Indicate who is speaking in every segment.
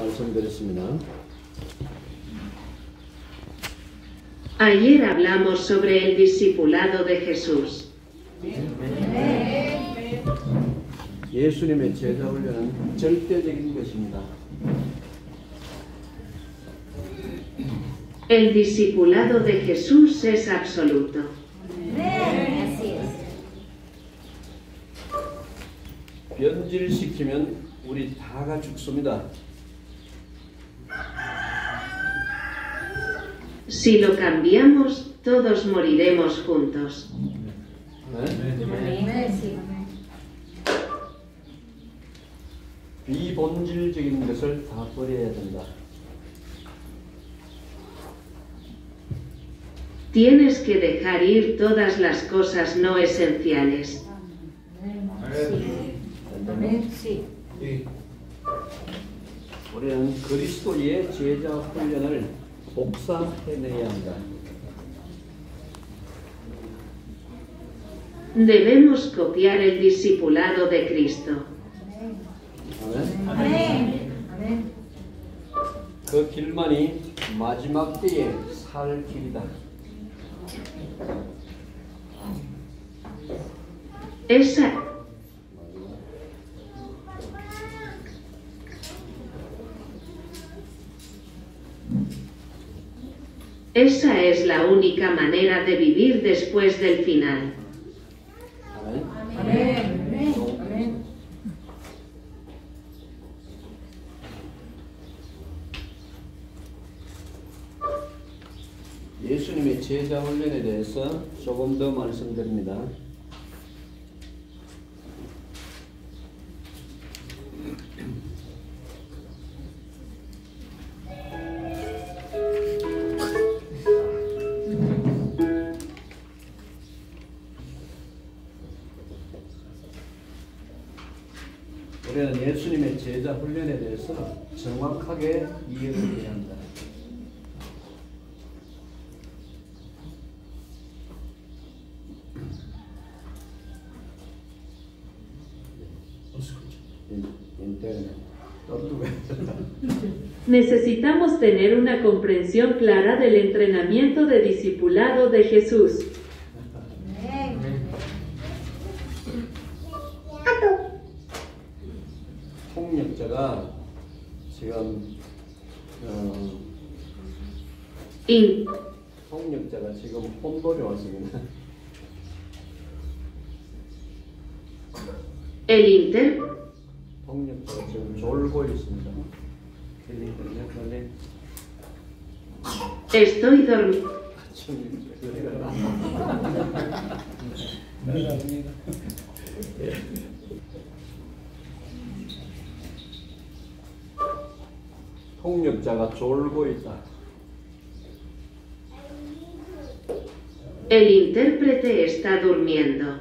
Speaker 1: 말씀드렸습니다.
Speaker 2: Ayer hablamos sobre el discipulado de Jesús.
Speaker 1: 예수님의 제자 훈련은 절대적인 것입니다.
Speaker 2: El discipulado de Jesús es absoluto.
Speaker 3: Así es.
Speaker 1: 변질시키면 우리 다가 죽습니다.
Speaker 2: Si lo cambiamos, todos moriremos juntos.
Speaker 1: 비본질적인 것을 다 버려야 된다.
Speaker 2: Tienes que dejar ir todas las cosas no esenciales.
Speaker 3: Sí.
Speaker 1: 우리는 그리스도의 제자 훈련을 복사해내야 한다.
Speaker 2: Debemos copiar el discipulado de Cristo.
Speaker 1: 아멘.
Speaker 3: 아멘.
Speaker 1: 그 길만이 마지막 때에 살 길이다.
Speaker 2: Esa es la única manera de vivir después del final.
Speaker 1: 아멘.
Speaker 3: 아멘. 아멘.
Speaker 1: 예수님의 제자 훈련에 대해서 조금 더 말씀드립니다. 우리는 예수님의 제자 훈련에 대해서 정확하게 이해를 해야 한다.
Speaker 4: Necesitamos tener una comprensión clara del entrenamiento de discipulado de Jesús.
Speaker 1: 통역자가 지금 통역자가 지금 혼돈이 왔습니다. 통역자가 지금 졸고 있습니다.
Speaker 2: Estoy dormido.
Speaker 1: 통역자가 졸고 있다.
Speaker 2: El intérprete está durmiendo.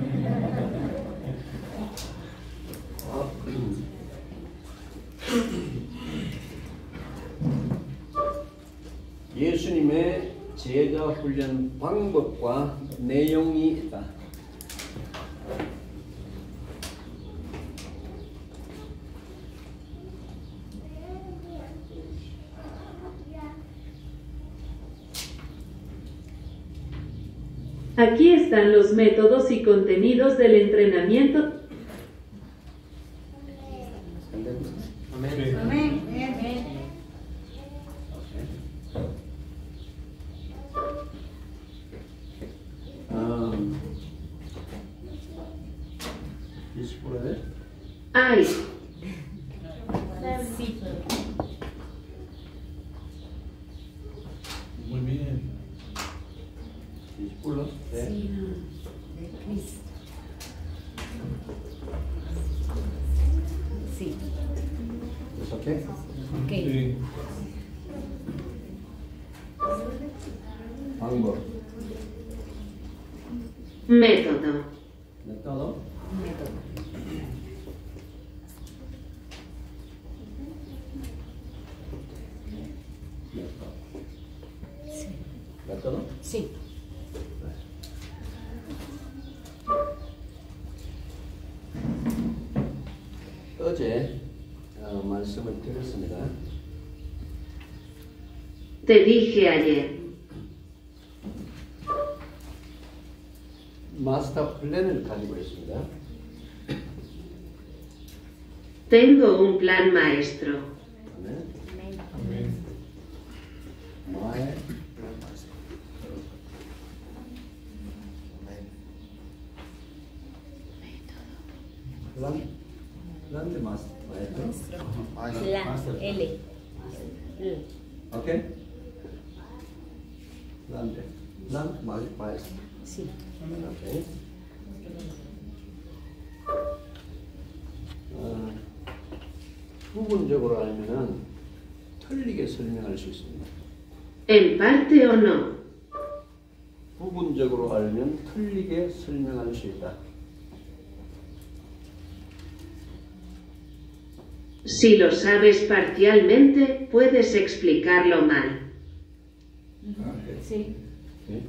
Speaker 1: 예수님의 제자 훈련 방법과 내용이 있다.
Speaker 4: Aquí están los métodos y contenidos del entrenamiento.
Speaker 1: 아멘.
Speaker 3: 아멘.
Speaker 2: Ay,
Speaker 3: Sí.
Speaker 1: Muy bien. Discípulos de
Speaker 3: Cristo. Sí.
Speaker 1: ¿Es okay?
Speaker 3: Ok.
Speaker 1: Sí. 방법.
Speaker 2: método.
Speaker 1: método.
Speaker 3: Método.
Speaker 1: método.
Speaker 3: Sí.
Speaker 1: 어제 말씀을 드렸습니다. 있습니다.
Speaker 2: Te dije ayer.
Speaker 1: 마스터 플랜을 가지고 있습니다.
Speaker 2: Tengo un plan maestro.
Speaker 1: 그다음에 마의 플랜 데 마스터
Speaker 3: Plan. L. L.
Speaker 1: 오케이? 플랜 마스터
Speaker 3: Sí.
Speaker 1: 오케이. 부분적으로 알면은 틀리게 설명할 수 있습니다.
Speaker 2: En parte o no.
Speaker 1: 부분적으로 알면 틀리게 설명할 수 있다.
Speaker 2: Si lo sabes parcialmente, puedes explicarlo mal.
Speaker 3: Sí.
Speaker 1: 네.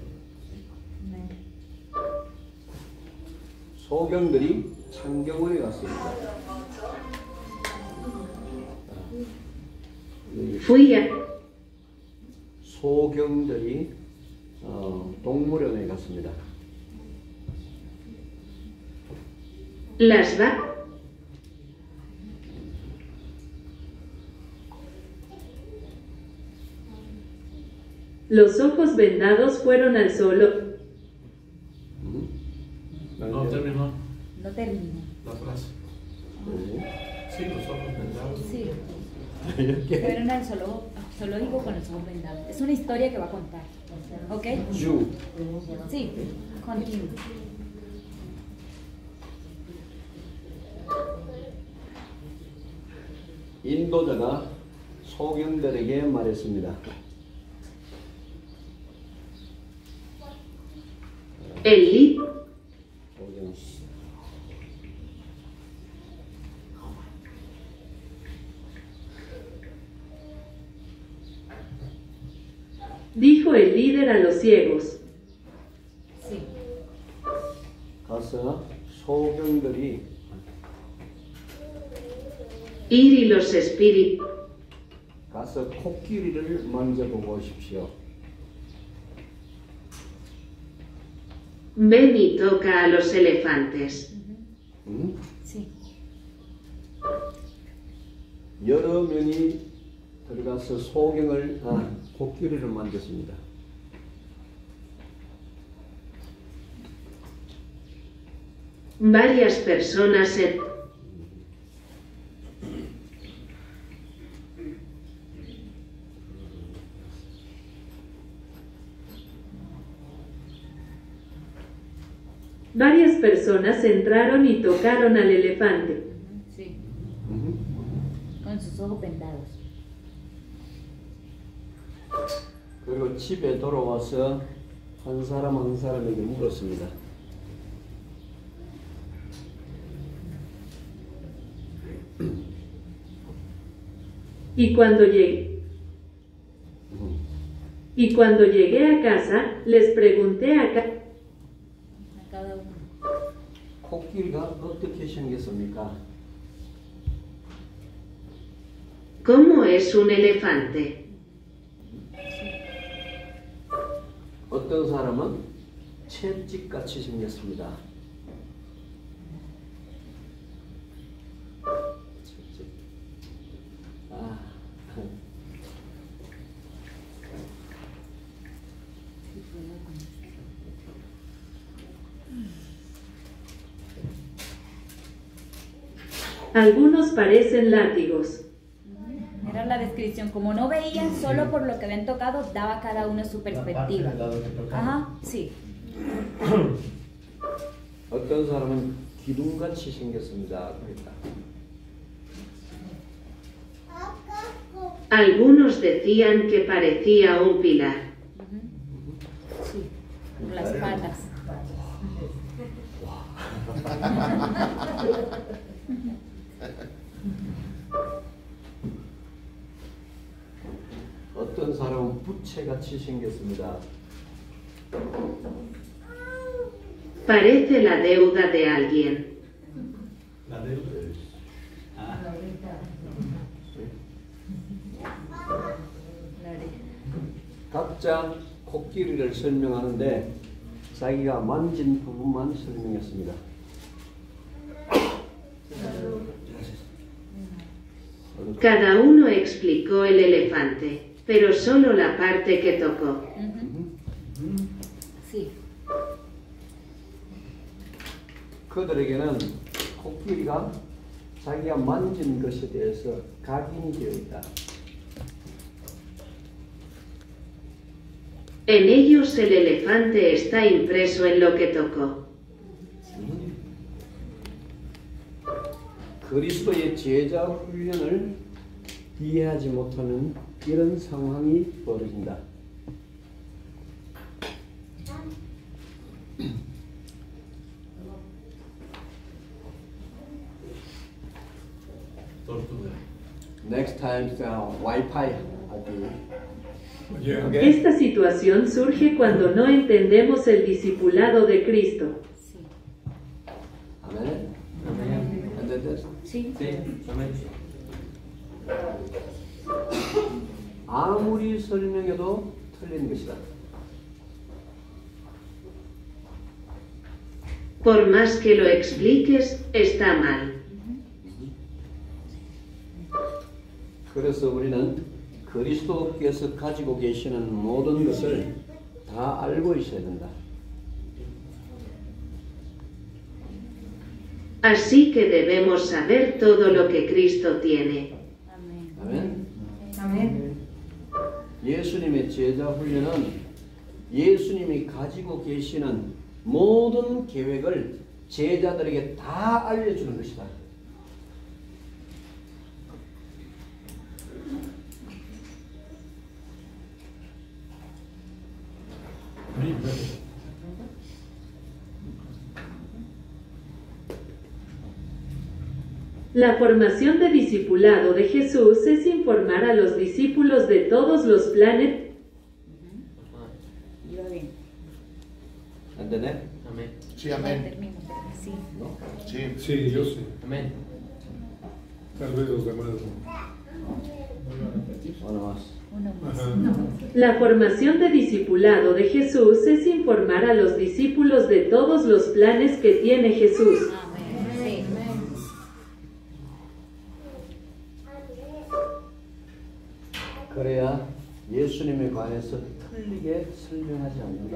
Speaker 1: 소경들이 창경원에 갔습니다.
Speaker 2: Fui a...
Speaker 1: 소경들이 동물원에 갔습니다.
Speaker 2: Las va...
Speaker 4: Los ojos vendados fueron al zoológico.
Speaker 5: No terminó
Speaker 3: No termina.
Speaker 5: la frase.
Speaker 1: 네.
Speaker 5: Sí, los ojos vendados.
Speaker 3: Sí.
Speaker 1: 이렇게
Speaker 3: Fueron al zoológico con los ojos vendados. Es una historia que va a contar. ¿Ok?
Speaker 1: 주
Speaker 3: Sí. Continúa.
Speaker 1: 인도자가 소경들에게 말했습니다.
Speaker 2: El li...
Speaker 1: 소경.
Speaker 4: Dijo el líder a los ciegos.
Speaker 3: Sí.
Speaker 1: 가서 소경들이
Speaker 2: Ir y los espíritus...
Speaker 1: 가서 코끼리를 만져보고 오십시오.
Speaker 2: Ven y toca a los elefantes.
Speaker 1: 응?
Speaker 3: Sí.
Speaker 1: 여러 명이 들어가서 코끼리를 만졌습니다.
Speaker 2: Varias personas en...
Speaker 4: Varias personas entraron y tocaron al elefante.
Speaker 3: Sí.
Speaker 1: 응?
Speaker 3: Con sus ojos vendados.
Speaker 1: 그리고 집에 돌아와서 한 사람 한 사람에게 물었습니다.
Speaker 4: Y cuando llegué,
Speaker 1: 응.
Speaker 4: y cuando llegué a casa, les pregunté a
Speaker 3: A cada uno.
Speaker 1: 코끼리가 어떻게 생겼습니까?
Speaker 2: ¿Cómo es un elefante?
Speaker 1: 어떤 사람은 채찍같이 생겼습니다. 채찍. 아.
Speaker 4: algunos parecen látigos.
Speaker 3: Era la descripción. Como no veían solo por lo que habían tocado, daba a cada uno su perspectiva. Ajá, sí.
Speaker 1: 어떤 사람은 기둥같이 생겼습니다. 그랬다.
Speaker 2: Algunos decían que parecía un pilar.
Speaker 3: Sí. Por las patas.
Speaker 1: 어떤 사람은 부채같이 생겼습니다.
Speaker 2: Parece la deuda de alguien.
Speaker 5: La deuda. Ah.
Speaker 1: 각자 코끼리를 설명하는데 자기가 만진 부분만 설명했습니다.
Speaker 2: Cada uno explicó el elefante, pero solo la parte que tocó.
Speaker 3: Sí.
Speaker 1: 그들에게는 코끼리가 자기가 만진 것에 대해서 각인이 되어 있다.
Speaker 2: En ellos el elefante está impreso en lo que tocó.
Speaker 1: 그리스도의 제자 훈련을 이해하지 못하는 이런 상황이 벌어진다.
Speaker 5: Tortuga.
Speaker 1: Next time, Wi-Fi.
Speaker 5: Yeah.
Speaker 1: Okay.
Speaker 4: Esta situación surge cuando no entendemos el discipulado de Cristo.
Speaker 3: Sí.
Speaker 1: 아멘. ¿Entendés?
Speaker 3: Sí.
Speaker 1: 아무리 설명해도 틀린 것이다.
Speaker 2: Por más que lo expliques, está mal.
Speaker 1: 그래서 우리는 그리스도께서 가지고 계시는 모든 것을 다 알고 있어야 된다.
Speaker 2: Así que debemos saber todo lo que Cristo tiene.
Speaker 3: Amén.
Speaker 1: 아멘. 예수님의 제자 훈련은 예수님이 가지고 계시는 모든 계획을 제자들에게 다 알려주는 것이다.
Speaker 4: La formación de discipulado de Jesús es informar a los discípulos de todos los planes.
Speaker 3: Iba bien.
Speaker 1: ¿Entendés?
Speaker 5: Amén.
Speaker 6: Sí, amén.
Speaker 3: Termino, pero sí.
Speaker 6: Sí.
Speaker 7: Sí, yo sí.
Speaker 5: Amén.
Speaker 7: Tal vez los demás no.
Speaker 1: Uno más.
Speaker 3: Uno más.
Speaker 7: Ajá.
Speaker 4: La formación de discipulado de Jesús es informar a los discípulos de todos los planes que tiene Jesús.
Speaker 3: Amén. Sí.
Speaker 1: 그래야 예수님에 관해서 틀리게 설명하지 않는다.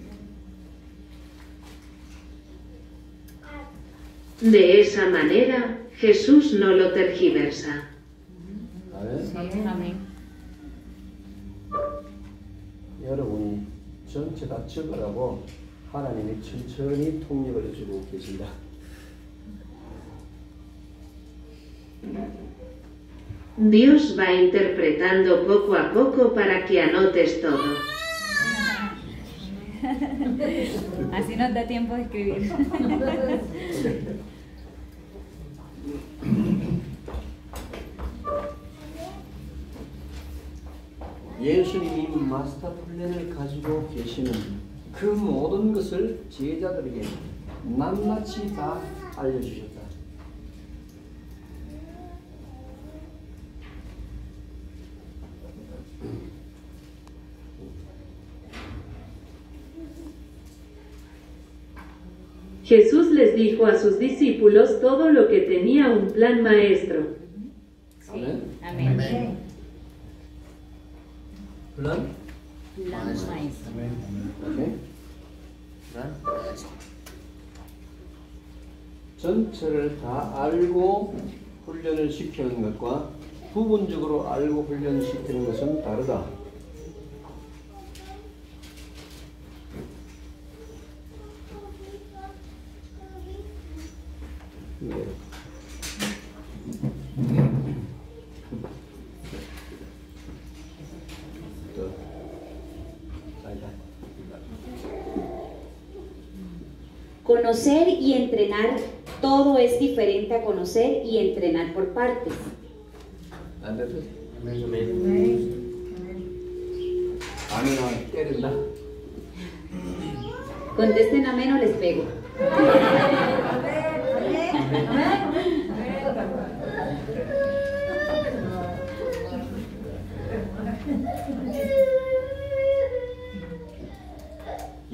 Speaker 2: De esa manera, Jesús no lo tergiversa.
Speaker 1: 아멘.
Speaker 3: Amén.
Speaker 1: 여러분이 전체 다 적으라고 하나님이 천천히 통역을 해주고 계십니다.
Speaker 2: Dios va interpretando poco a poco para que anotes todo.
Speaker 3: Así nos da tiempo de escribir.
Speaker 1: 예수님이 마스터 플랜을 가지고 계시는 그 모든 것을 제자들에게 낱낱이 다 알려주셨다.
Speaker 4: Jesús les dijo a sus discípulos todo lo que tenía un plan maestro.
Speaker 1: 아멘.
Speaker 3: Amén.
Speaker 1: 플랜?
Speaker 3: Plan maestro.
Speaker 1: 오케이. 전체를 다 알고 훈련을 시키는 것과 부분적으로 알고 훈련시키는 것은 다르다. 네. 또, 자기가.
Speaker 8: Conocer y entrenar, todo es diferente a conocer y entrenar por partes.
Speaker 1: 안 됐어?
Speaker 5: Amén.
Speaker 1: 아멘아 때린다.
Speaker 8: Contesten amén o les pego.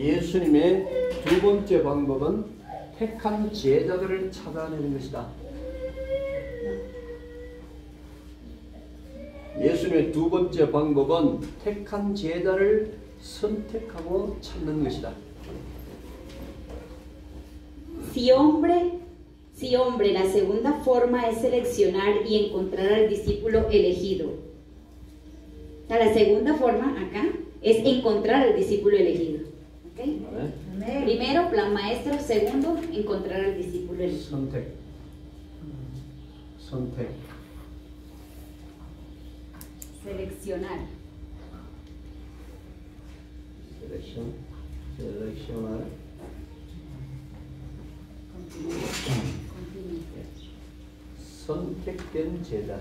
Speaker 1: 예수님의 두 번째 방법은 택한 제자들을 찾아내는 것이다. 예수님의 두 번째 방법은 택한 제자를 선택하고 찾는 것이다.
Speaker 8: Si hombre, la segunda forma es seleccionar y encontrar al discípulo elegido. O sea, la segunda forma acá es encontrar al discípulo elegido. ¿Okay? Primero, plan maestro. Segundo, encontrar al discípulo elegido.
Speaker 1: 선택.
Speaker 3: Seleccionar.
Speaker 1: 셀렉션할. 선택된 제자.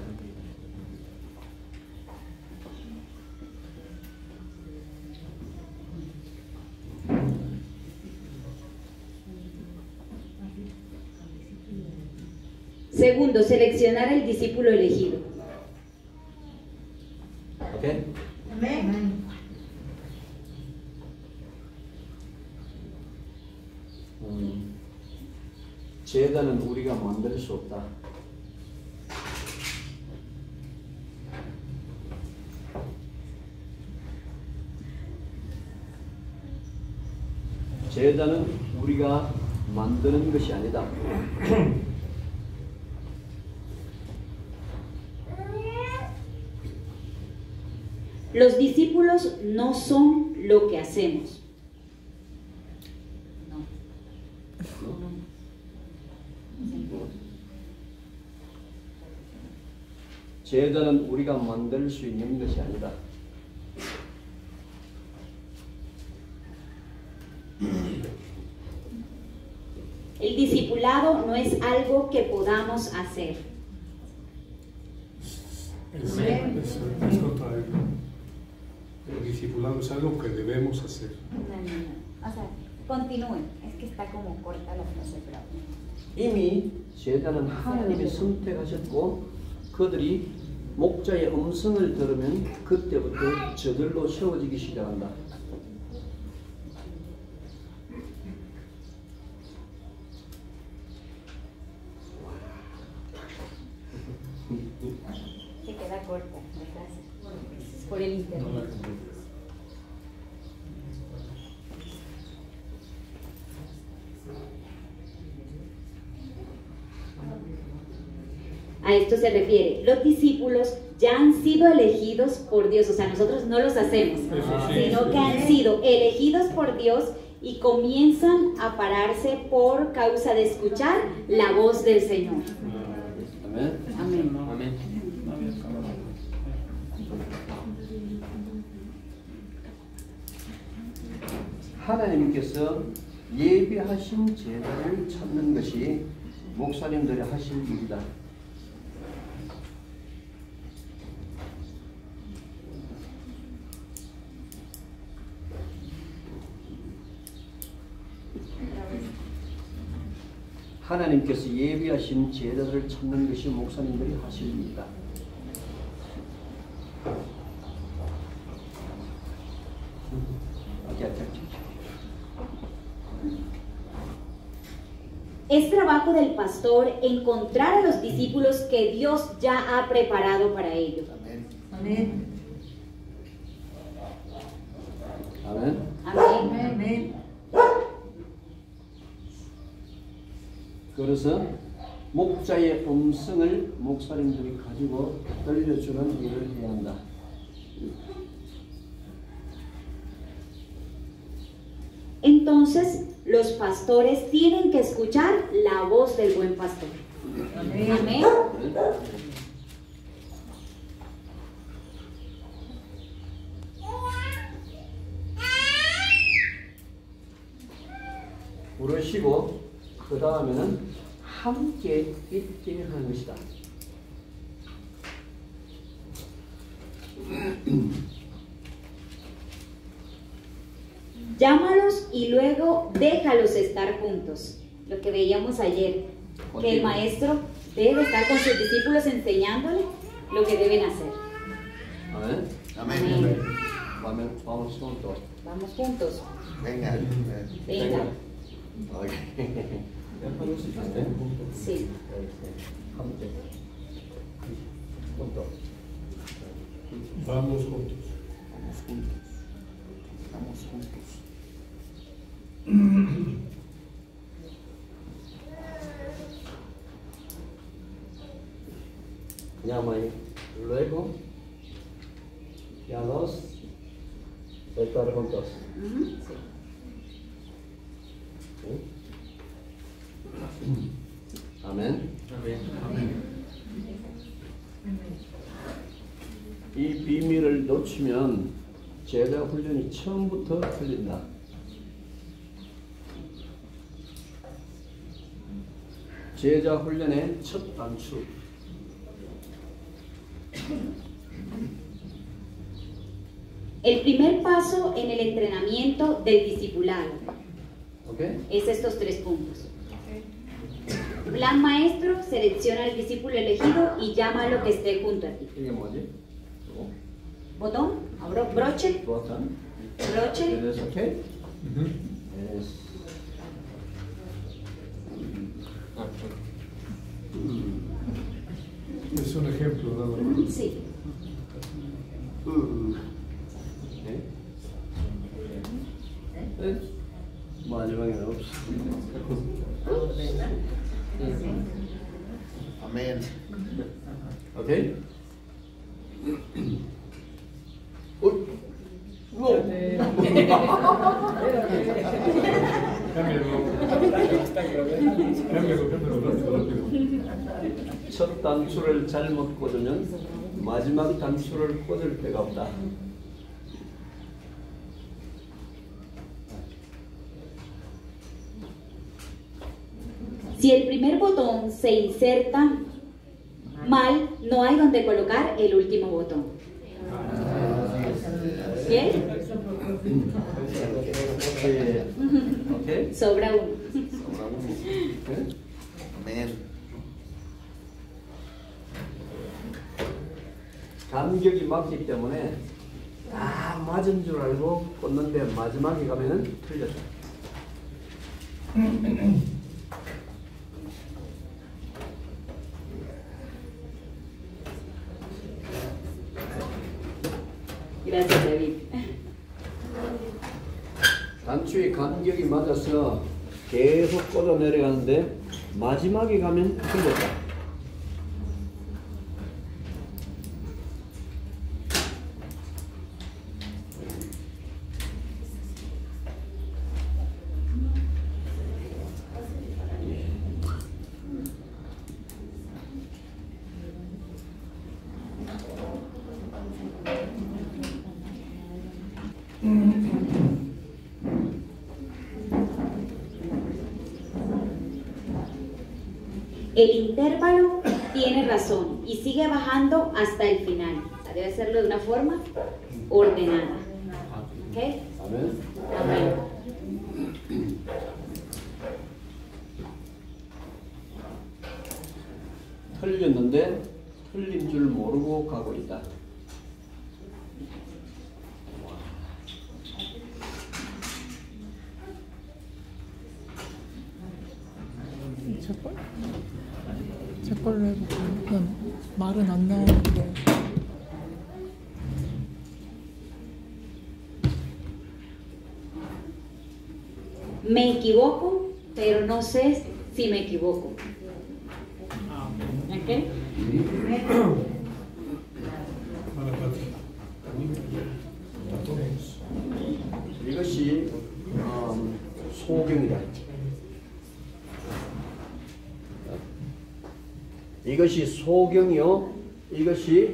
Speaker 8: Segundo, seleccionar el discípulo elegido.
Speaker 1: 오케이? 제자는 우리가 만들 수 없다. 제자는 우리가 만드는 것이 아니다.
Speaker 8: Los discípulos no son lo que hacemos.
Speaker 1: 제자는 우리가 만들 수 있는 것이 아니다.
Speaker 8: El discipulado no es algo que podamos hacer.
Speaker 7: Es contrario. El discipulado es algo que debemos hacer.
Speaker 3: No. O sea, continúen. Es que está como corta la frase, pero...
Speaker 1: 이미 제자는 하나님이 선택하셨고 그들이 목자의 음성을 들으면 그때부터 저들로 세워지기 시작한다.
Speaker 3: Se queda corta la frase. Por el internet.
Speaker 8: A esto se refiere. Los discípulos ya han sido elegidos por Dios. O sea, nosotros no los hacemos, sino que han sido elegidos por Dios y comienzan a pararse por causa de escuchar la voz del Señor.
Speaker 1: 아멘.
Speaker 8: Amén.
Speaker 5: 아멘.
Speaker 1: 하나님께서 예비하신 제자를 찾는 것이 목사님들이 하실 일이다. 하나님께서 예비하신 제자들을 찾는 것이 목사님들이 하실 일이다.
Speaker 8: Es trabajo del pastor encontrar a los discípulos que Dios ya ha preparado para ellos.
Speaker 6: Amén.
Speaker 1: 아멘.
Speaker 8: Amén.
Speaker 6: Amén.
Speaker 1: 그래서 목자의 음성을 목사님들이 가지고 들려주는 일을 해야 한다.
Speaker 8: Entonces, los pastores tienen que escuchar la voz del buen pastor.
Speaker 6: Amén.
Speaker 8: Amén.
Speaker 1: 부르시고 그 다음에는 함께 있게 하는 것이다.
Speaker 8: Llámalos y luego déjalos estar juntos. Lo que veíamos ayer, que el maestro debe estar con sus discípulos enseñándoles lo que deben hacer.
Speaker 1: 아멘.
Speaker 8: Amén.
Speaker 1: Vamos juntos.
Speaker 8: Vamos juntos.
Speaker 5: Venga.
Speaker 8: Venga.
Speaker 5: Ok.
Speaker 8: Sí.
Speaker 1: Juntos.
Speaker 7: Vamos juntos.
Speaker 5: Vamos juntos. Vamos juntos.
Speaker 1: Llama ahí. Luego, ya los estar juntos.
Speaker 8: Ujú, sí.
Speaker 1: ¿Sí? 아멘. 이 비밀을 놓치면 제자 훈련이 처음부터 틀린다. 제자 훈련의 첫 단추.
Speaker 8: El primer paso en el entrenamiento del discipulado
Speaker 1: 오케이?
Speaker 8: es estos 3 puntos. Plan maestro, selecciona al discípulo elegido y llama a lo que esté junto a ti.
Speaker 1: 이게 뭐지?
Speaker 8: Botón, broche,
Speaker 1: 버튼.
Speaker 8: broche.
Speaker 1: 그래서 오케이?
Speaker 7: Es un ejemplo nada más.
Speaker 8: Sí.
Speaker 1: 네? 마지막에 없어.
Speaker 5: Amén.
Speaker 1: 오케이? 어? 너.
Speaker 7: Cámbialo rápido.
Speaker 1: 첫 단추를 잘못 꽂으면 마지막 단추를 꽂을 데가 없다.
Speaker 8: Si el primer botón se inserta mal, no hay donde colocar el último botón. ¿Bien?
Speaker 1: 오케이?
Speaker 8: Sobra uno.
Speaker 1: 오케이?
Speaker 5: Amén.
Speaker 1: 간격이 맞기 때문에 다 맞은 줄 알고 꽂는데 마지막에 가면은 틀렸다.
Speaker 8: Gracias, David.
Speaker 1: 단추의 간격이 맞아서 계속 꽂아 내려가는데 마지막에 가면 틀렸다.
Speaker 8: El intervalo tiene razón y sigue bajando hasta el final. Debe hacerlo de una forma ordenada. ¿Ok?
Speaker 1: 아멘.
Speaker 8: Amén.
Speaker 1: 틀렸는데 틀린 줄 모르고 가고 있다.
Speaker 9: 제 걸로 해볼게요. 그냥 말은 안 나오는데.
Speaker 8: Me equivoco, pero no sé si me equivoco. ¿Ok?
Speaker 1: 이것이 소경이다. 이것이 소경이요. 이것이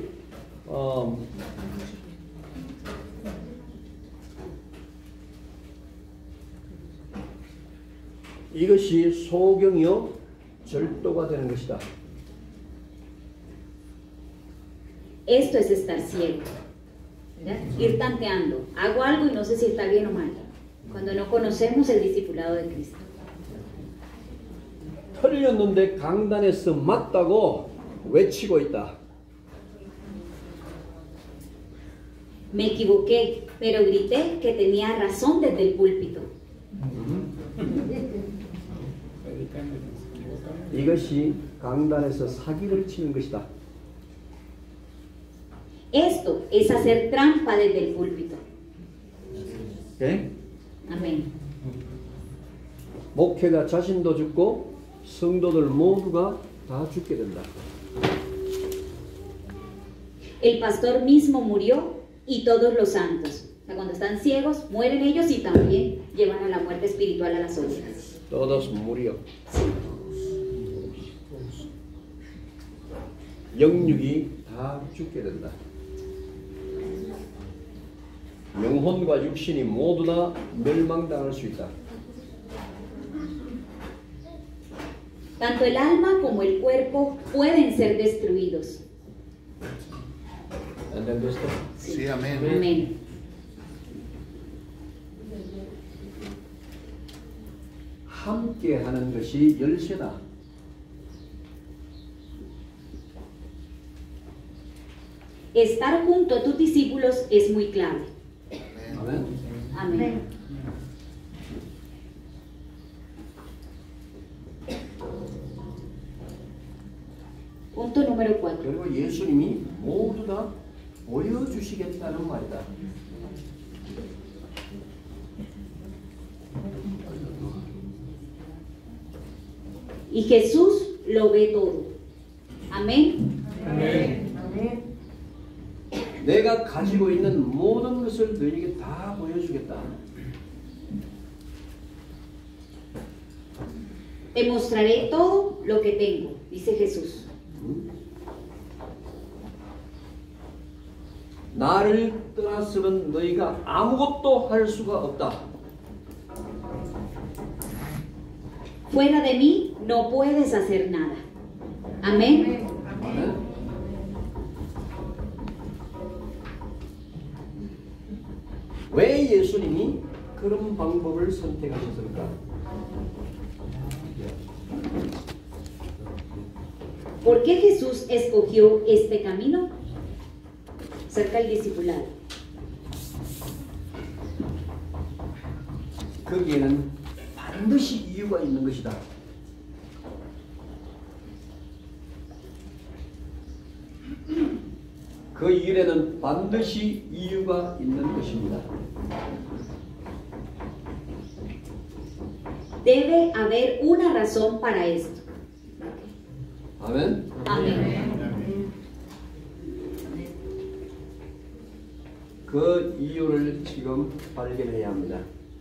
Speaker 1: 이것이 소경이요 절도가 되는 것이다.
Speaker 8: Esto es estar ciego. ¿Verdad? Ir tanteando. Hago algo y no sé si está bien o mal. Cuando no conocemos el discipulado de Cristo.
Speaker 1: 틀렸는데 강단에서 맞다고 외치고 있다.
Speaker 8: Me equivoqué, pero grité que tenía razón desde el púlpito.
Speaker 1: 이것이 강단에서 사기를 치는 것이다.
Speaker 8: Esto es hacer trampa desde el púlpito.
Speaker 1: 오케이?
Speaker 8: Amén.
Speaker 1: 목회자 자신도 죽고 성도들 모두가 다 죽게 된다.
Speaker 8: El pastor mismo murió y todos los santos. O sea, cuando están ciegos, mueren ellos y también llevan a la muerte espiritual a las ovejas.
Speaker 1: Todos murió. 영육이 다 죽게 된다. 영혼과 육신이 모두 다 멸망당할 수 있다.
Speaker 8: Tanto el alma como el cuerpo pueden ser destruidos.
Speaker 1: ¿Entiendes esto?
Speaker 5: Sí, amén.
Speaker 8: Amén.
Speaker 1: 함께 하는 것이 열쇠다.
Speaker 8: Estar junto a tus discípulos es muy clave.
Speaker 1: 아멘.
Speaker 8: Amén. Punto número 4.
Speaker 1: 그리고 예수님이 모두 다 보여주시겠다는 말이다.
Speaker 8: Y Jesús lo ve todo. Amén.
Speaker 1: 내가 가지고 있는 모든 것을 너에게 다 보여주겠다.
Speaker 8: Te mostraré todo lo que tengo, dice Jesús.
Speaker 1: 나를 떠났으면 너희가 아무것도 할 수가 없다.
Speaker 8: Fuera de mí no puedes hacer nada. Amén.
Speaker 1: 아멘. 왜 예수님이 그런 방법을 선택하셨을까?
Speaker 8: ¿Por qué Jesús escogió este camino? Cerca del discipulado.
Speaker 1: 거기에는 반드시 이유가 있는 것이다. 그 일에는 반드시 이유가 있는 것입니다.
Speaker 8: Debe haber una razón para esto.
Speaker 1: 아멘.
Speaker 8: Amén.
Speaker 1: 그 이유를 지금 발견해야 합니다.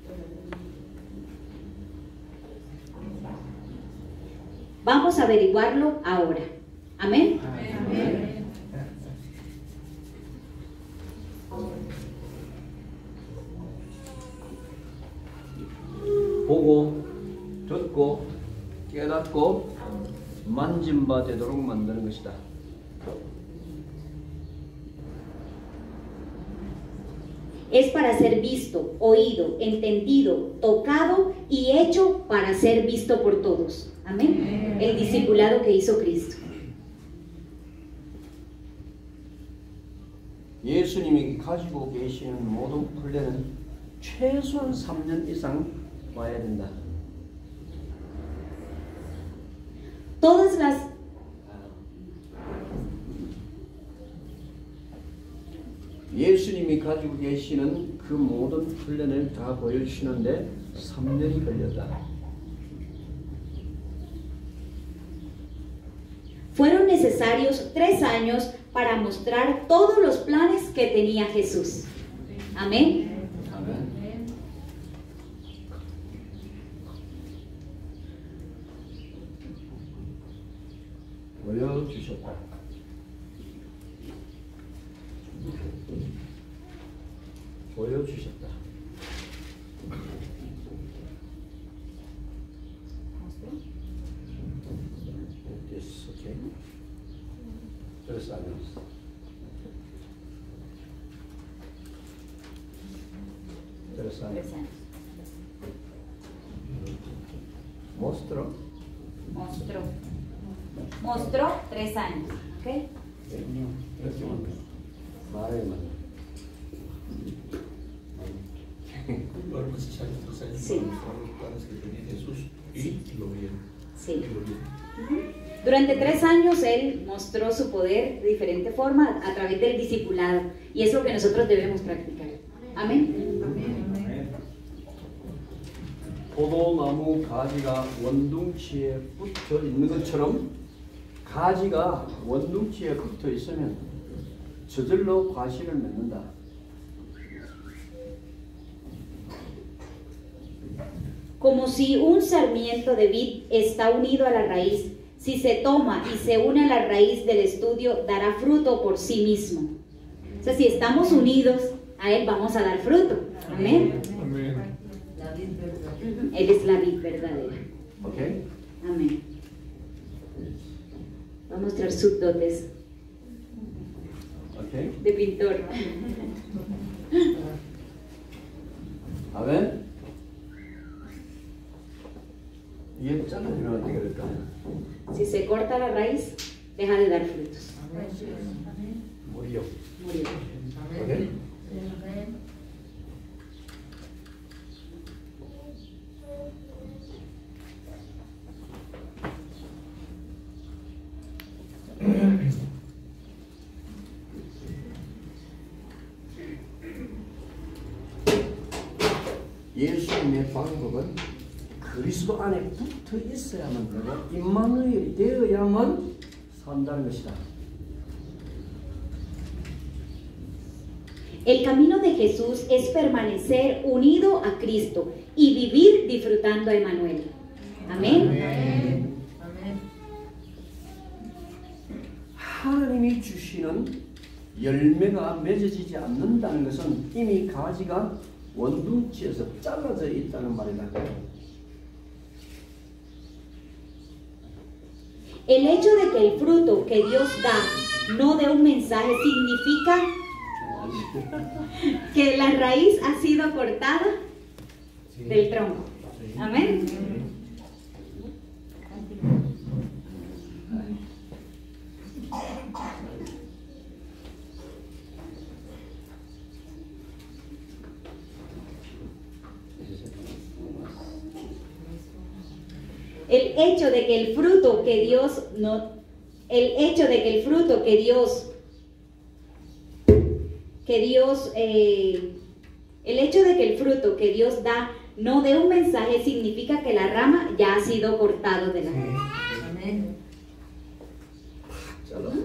Speaker 8: Vamos a averiguarlo ahora. Amén.
Speaker 1: 보고 듣고 깨닫고 만진 바 되도록 만드는 것이다.
Speaker 8: Es para ser visto, oído, entendido, tocado y hecho para ser visto por todos. Amén. El discipulado que hizo Cristo.
Speaker 1: 예수님이 가지고 계시는 모든 플랜은 최소한 3년 이상 와야 된다.
Speaker 8: Todas las
Speaker 1: 예수님이 가지고 계시는 그 모든 플랜을 다 보여주시는데 3년이 걸렸다.
Speaker 8: fueron necesarios 3 años para mostrar todos los planes que tenía Jesús. Amén.
Speaker 1: 아멘. 보여주셨다. 보여주셨다. Yes, okay. 3 años. Mostró.
Speaker 8: Mostró 3 años. ¿Ok?
Speaker 1: 말해.
Speaker 7: cosechar estos años
Speaker 8: Sí.
Speaker 7: para mostrar los planes que tenía Jesús y lo vieron.
Speaker 8: Sí.
Speaker 7: Y lo vieron.
Speaker 8: Durante 3 años Él mostró su poder de diferente forma a través del discipulado, y es lo que nosotros debemos practicar. Amén.
Speaker 1: 포도나무 가지가 원둥치에 붙어 있는 것처럼 가지가 원둥치에 붙어 있으면 저절로 과실을 맺는다.
Speaker 8: Como si un sarmiento de vid está unido a la raíz, si se toma y se une a la raíz del estudio, dará fruto por sí mismo. O sea, si estamos unidos a Él, vamos a dar fruto. Amén.
Speaker 7: Amén.
Speaker 6: La vid verdadera.
Speaker 8: Él es la vid verdadera.
Speaker 1: ¿Ok?
Speaker 8: Amén. Va a mostrar sus dotes
Speaker 1: ¿Ok?
Speaker 8: de pintor.
Speaker 1: 아멘? 이게 잘라지면 어떻게 될까?
Speaker 8: Si se corta la raíz, deja de dar frutos.
Speaker 1: 머리요.
Speaker 8: Murió.
Speaker 1: ¿Ok? 예수님의 방법은 그리스도 안에 붙어 있어야만 되고 임마누엘이 되어야만 산다는 것이다.
Speaker 8: El camino de Jesús es permanecer unido a Cristo y vivir disfrutando a Emmanuel. Amén.
Speaker 1: 하나님이 주시는 열매가 맺어지지 않는다는 것은 이미 가지가 원둥치에서 잘라져 있다는 말이다.
Speaker 8: El hecho de que el fruto que Dios da no dé un mensaje significa que la raíz ha sido cortada del tronco. Amén. El hecho de que el fruto que Dios no, el hecho de que el fruto que Dios el hecho de que el fruto que Dios da no dé un mensaje significa que la rama ya ha sido cortado de la raíz.
Speaker 6: Amén.
Speaker 1: 잘라.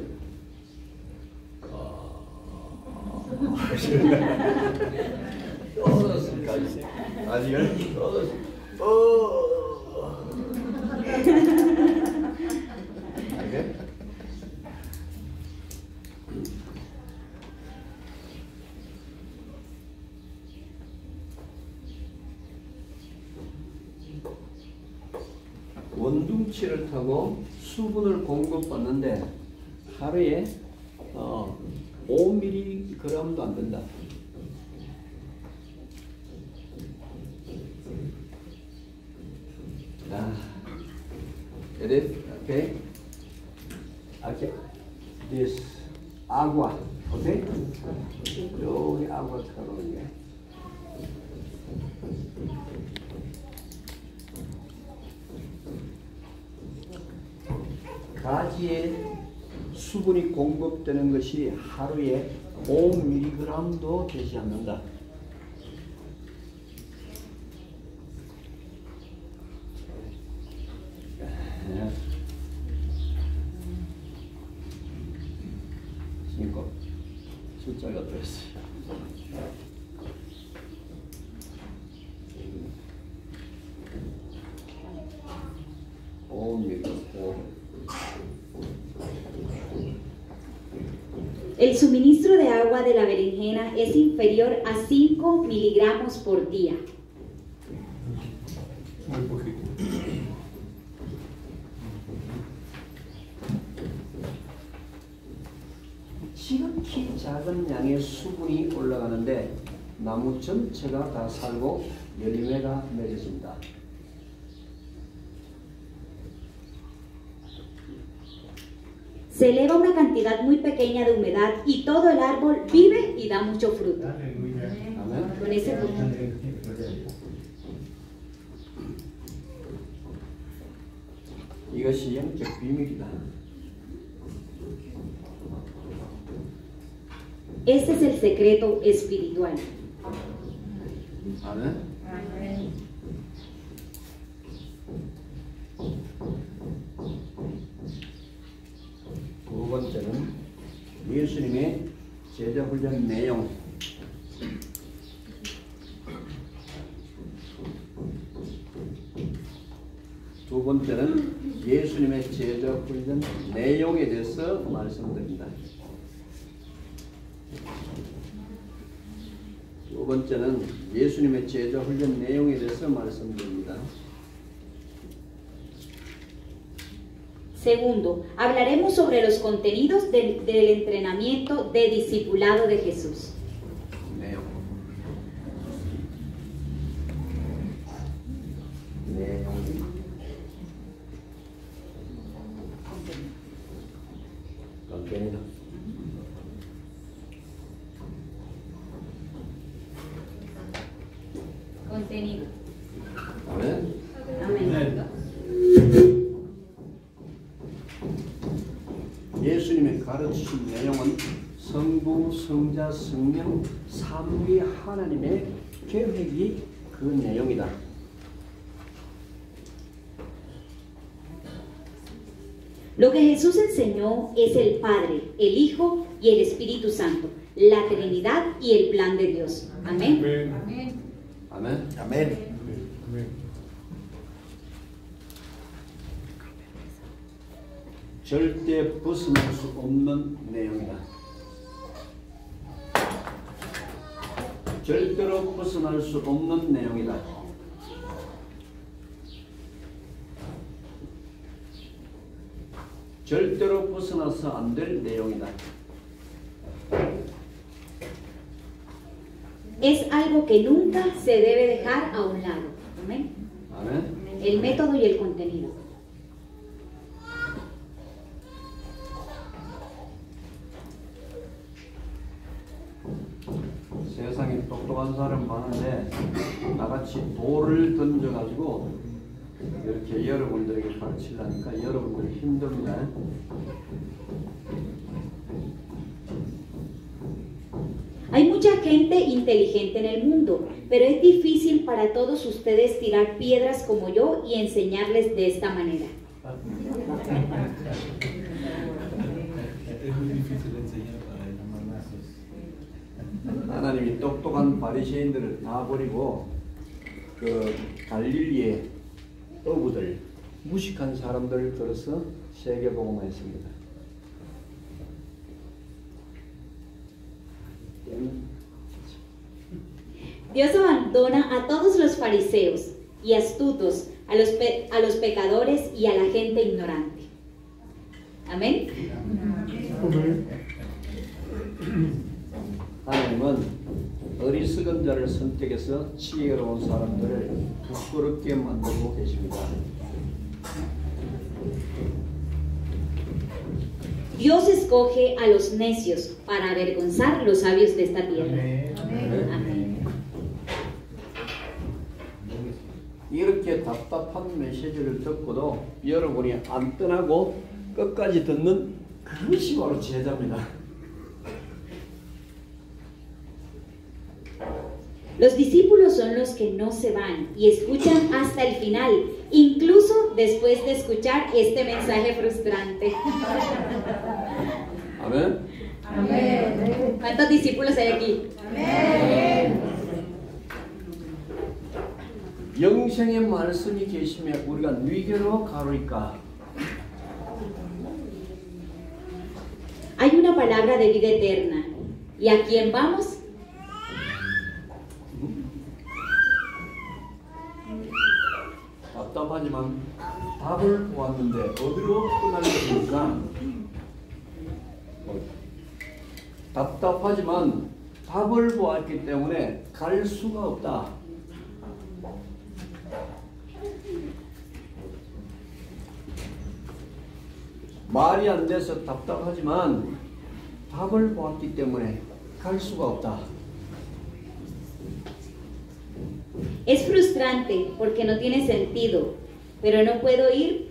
Speaker 1: 떨어질까지. 아직은 떨어질. 알게? 원둥치를 타고 수분을 공급받는데 하루에 5mg도 안 된다. It is okay. Okay. This agua, okay? 여기 agua 들어가는 게. 가지에 수분이 공급되는 것이 하루에 5mg도 되지 않는다. 그러니까 숫자가 들었어요.
Speaker 8: El suministro de agua de la berenjena es inferior a 5 miligramos por día.
Speaker 7: Muy poquito.
Speaker 1: 지극히 작은 양의 수분이 올라가는데 나무 전체가 다 살고 열매가 맺어진다.
Speaker 8: Se eleva una cantidad muy pequeña de humedad y todo el árbol vive y da mucho fruto.
Speaker 1: 아멘.
Speaker 8: Con ese fruto.
Speaker 1: 이것이 영적 비밀이다.
Speaker 8: Ese es el secreto espiritual.
Speaker 1: 아멘. 두 번째는 예수님의 제자 훈련 내용. 두 번째는 예수님의 제자 훈련 내용에 대해서 말씀드립니다. 두 번째는 예수님의 제자 훈련 내용에 대해서 말씀드립니다.
Speaker 8: Segundo, hablaremos sobre los contenidos del entrenamiento de discipulado de Jesús.
Speaker 1: 내용. 내용. contenido.
Speaker 8: Contenido.
Speaker 1: 아멘.
Speaker 8: Amén.
Speaker 1: 예수님의 가르치신 내용은 성부, 성자, 성령, 삼위 하나님의 계획이 그 내용이다.
Speaker 8: Lo que Jesús enseñó es el Padre, el Hijo y el Espíritu Santo, la Trinidad y el plan de Dios. Amén.
Speaker 1: 아멘.
Speaker 5: 아멘.
Speaker 1: 절대 벗어날 수 없는 내용이다. 절대로 벗어날 수 없는 내용이다. 절대로 벗어나서 안 될 내용이다.
Speaker 8: Es algo que nunca se debe dejar a un lado. Amén.
Speaker 1: 아멘.
Speaker 8: El método y el contenido.
Speaker 1: 세상에 똑똑한 사람 많은데 나같이 돌을 던져가지고 이렇게 여러분들에게 가르치려니까 여러분들이 힘듭니다.
Speaker 8: Hay mucha gente inteligente en el mundo, pero es difícil para todos ustedes tirar piedras como yo y enseñarles de esta manera.
Speaker 1: 하나님이 똑똑한 바리새인들을 다 버리고 그 갈릴리의 어부들, 무식한 사람들을 들어서 세계복음화했습니다.
Speaker 8: Dios abandona a todos los fariseos y astutos, a los pecadores y a la gente ignorante. Amén.
Speaker 1: 하나님은 어리석은 자를 선택해서 지혜로운 사람들을 부끄럽게 만들고 계십니다.
Speaker 8: Dios escoge a los necios para avergonzar los sabios de esta tierra. Amén.
Speaker 1: 이렇게 답답한 메시지를 듣고도 여러분이 안 떠나고 끝까지 듣는 그것이 바로 제자입니다.
Speaker 8: Los discípulos son los que no se van y escuchan hasta el final, incluso después de escuchar este mensaje frustrante.
Speaker 1: 아멘.
Speaker 8: Amén. ¿Cuántos discípulos hay aquí? Amén.
Speaker 1: 영생의 말씀이 계시면 우리가 누구로 가리까?
Speaker 8: Hay una palabra de vida eterna. ¿Y a quién vamos?
Speaker 1: 답답하지만 답을 보았는데 어디로 떠날 것입니까? 답답하지만 답을 보았기 때문에 갈 수가 없다. 말이 안 돼서 답답하지만 답을 보았기 때문에 갈 수가 없다.
Speaker 8: Es frustrante porque no tiene sentido, pero no puedo ir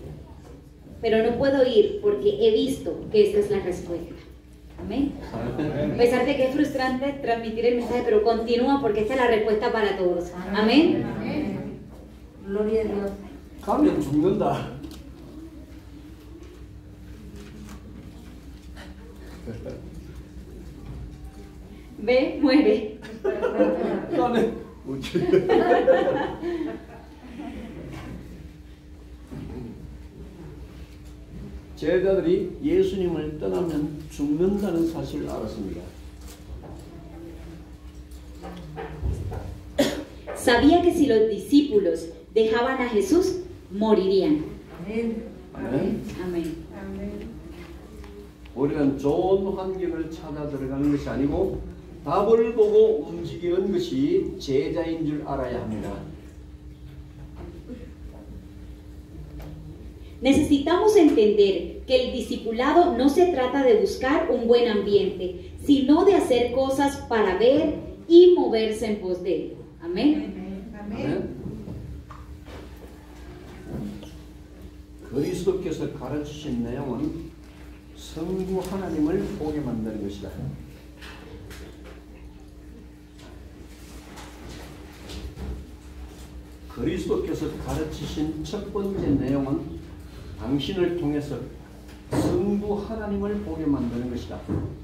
Speaker 8: porque he visto que esta es la respuesta. Amén. A pesar de que es frustrante transmitir el mensaje, pero continúa porque esta es la respuesta para todos. Amén.
Speaker 6: Gloria a Dios.
Speaker 1: 가면 죽는다.
Speaker 8: Ve, muere.
Speaker 1: 가면 우지. 제자들이 예수님을 떠나면 죽는다는 사실을 알았습니다.
Speaker 8: Sabía que si los discípulos dejaban a Jesús, morirían.
Speaker 6: Amén.
Speaker 1: 아멘.
Speaker 8: Amén.
Speaker 1: 우리는 좋은 환경을 찾아 들어가는 것이 아니고 답을 보고 움직이는 것이 제자인 줄 알아야 합니다.
Speaker 8: Necesitamos entender que el discipulado no se trata de buscar un buen ambiente, sino de hacer cosas para ver y moverse en pos de él. Amén.
Speaker 1: 아멘. 그리스도께서 가르치신 내용은 성부 하나님을 보게 만드는 것이다. 그리스도께서 가르치신 첫 번째 내용은 당신을 통해서 성부 하나님을 보게 만드는 것이다.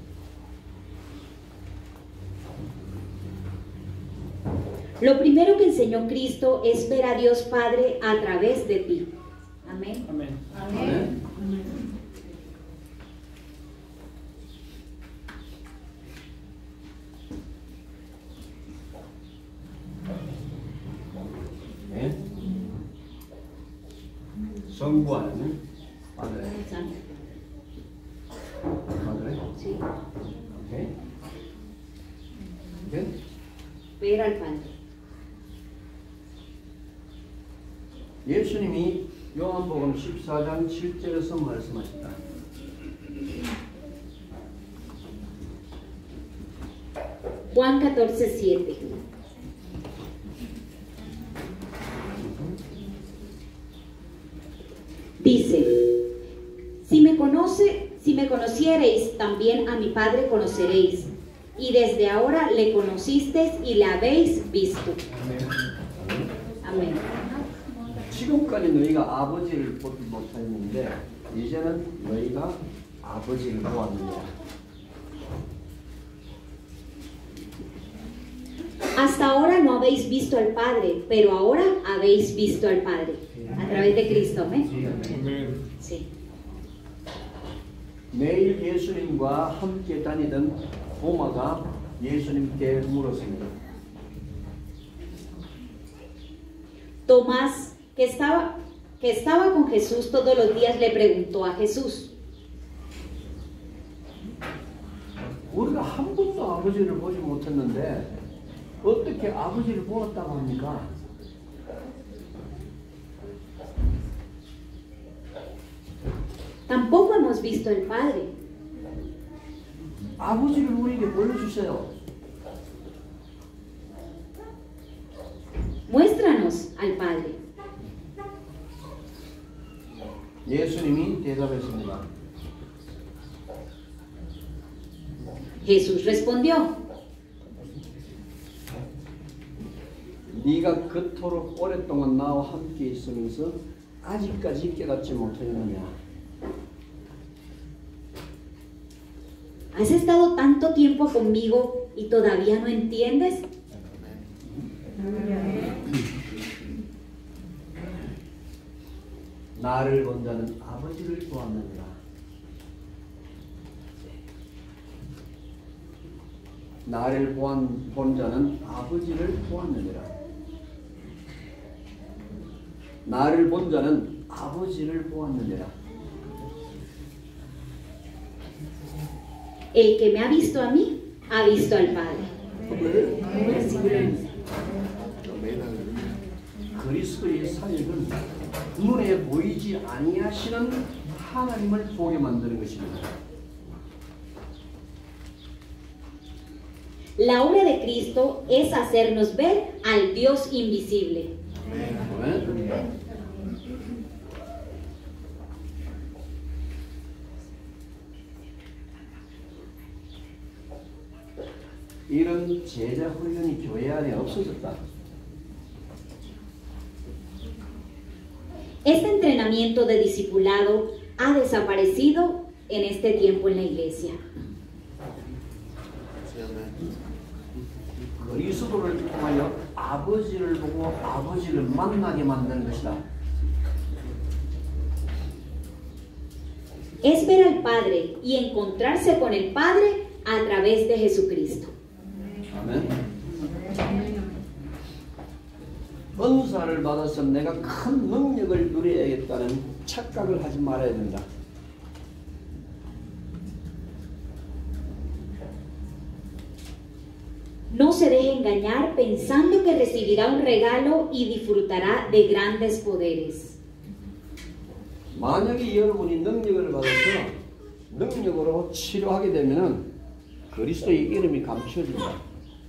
Speaker 8: Lo primero que enseñó Cristo es ver a Dios Padre a través de ti. Amén.
Speaker 7: Amén.
Speaker 1: 아멘. 네. 성부 하나님 Padre. Padre.
Speaker 8: Sí.
Speaker 1: Okay. Okay.
Speaker 8: Ver al Padre.
Speaker 1: 예수님이 요한복음 14장 7절에서 말씀하셨다.
Speaker 8: Juan 14:7. Dice: si me conociereis, también a mi Padre conoceréis, y desde ahora le conocisteis y le habéis visto. Amén.
Speaker 1: 지금까지 너희가 아버지를 보지 못하였는데 이제는 너희가 아버지를 보았느니라.
Speaker 8: Hasta ahora no habéis visto al Padre, pero ahora habéis visto al Padre. A través de Cristo, ¿amén?
Speaker 7: Amén.
Speaker 8: Sí.
Speaker 1: 매일 예수님과 함께 다니던 도마가 예수님께 물었습니다.
Speaker 8: Tomás, que estaba con Jesús todos los días, le preguntó a Jesús:
Speaker 1: 우리가 한 번도 아버지를 보지 못했는데 어떻게 아버지를 보았다고 합니까?
Speaker 8: tampoco hemos visto al Padre.
Speaker 1: 아버지를 우리에게 보여주세요.
Speaker 8: Muéstranos al Padre.
Speaker 1: 예수님이 대답했습니다.
Speaker 8: Jesús respondió:
Speaker 1: 네가 그토록 오랫동안 나와 함께 있으면서 아직까지 깨닫지 못하느냐?
Speaker 8: ¿Has estado tanto tiempo conmigo y todavía no entiendes?
Speaker 1: 나를 본 자는 아버지를 보았느니라. 나를 본 자는 아버지를 보았느니라. 나를 본 자는 아버지를 보았느니라.
Speaker 8: El que me ha visto a mí, ha visto al Padre.
Speaker 1: 그리스도의 사역은 눈에 보이지 아니하시는 하나님을 보게 만드는 것입니다.
Speaker 8: La obra de Cristo es hacernos ver al Dios invisible.
Speaker 1: 아멘. 이런 제자 훈련이 교회 안에 없어졌다.
Speaker 8: Este entrenamiento de discipulado ha desaparecido en este tiempo en la iglesia.
Speaker 5: Sí, amén.
Speaker 1: 그리스도를 통하여 아버지를 보고 아버지를 만나게 만드는 것이다.
Speaker 8: Es ver al Padre y encontrarse con el Padre a través de Jesucristo.
Speaker 1: 아멘. 은사를 받아서 내가 큰 능력을 누려야겠다는 착각을 하지 말아야 된다.
Speaker 8: No se deje engañar pensando que recibirá un regalo y disfrutará de grandes poderes.
Speaker 1: 만약에 여러분이 능력을 받아서 능력으로 치료하게 되면은 그리스도의 이름이 감춰진다.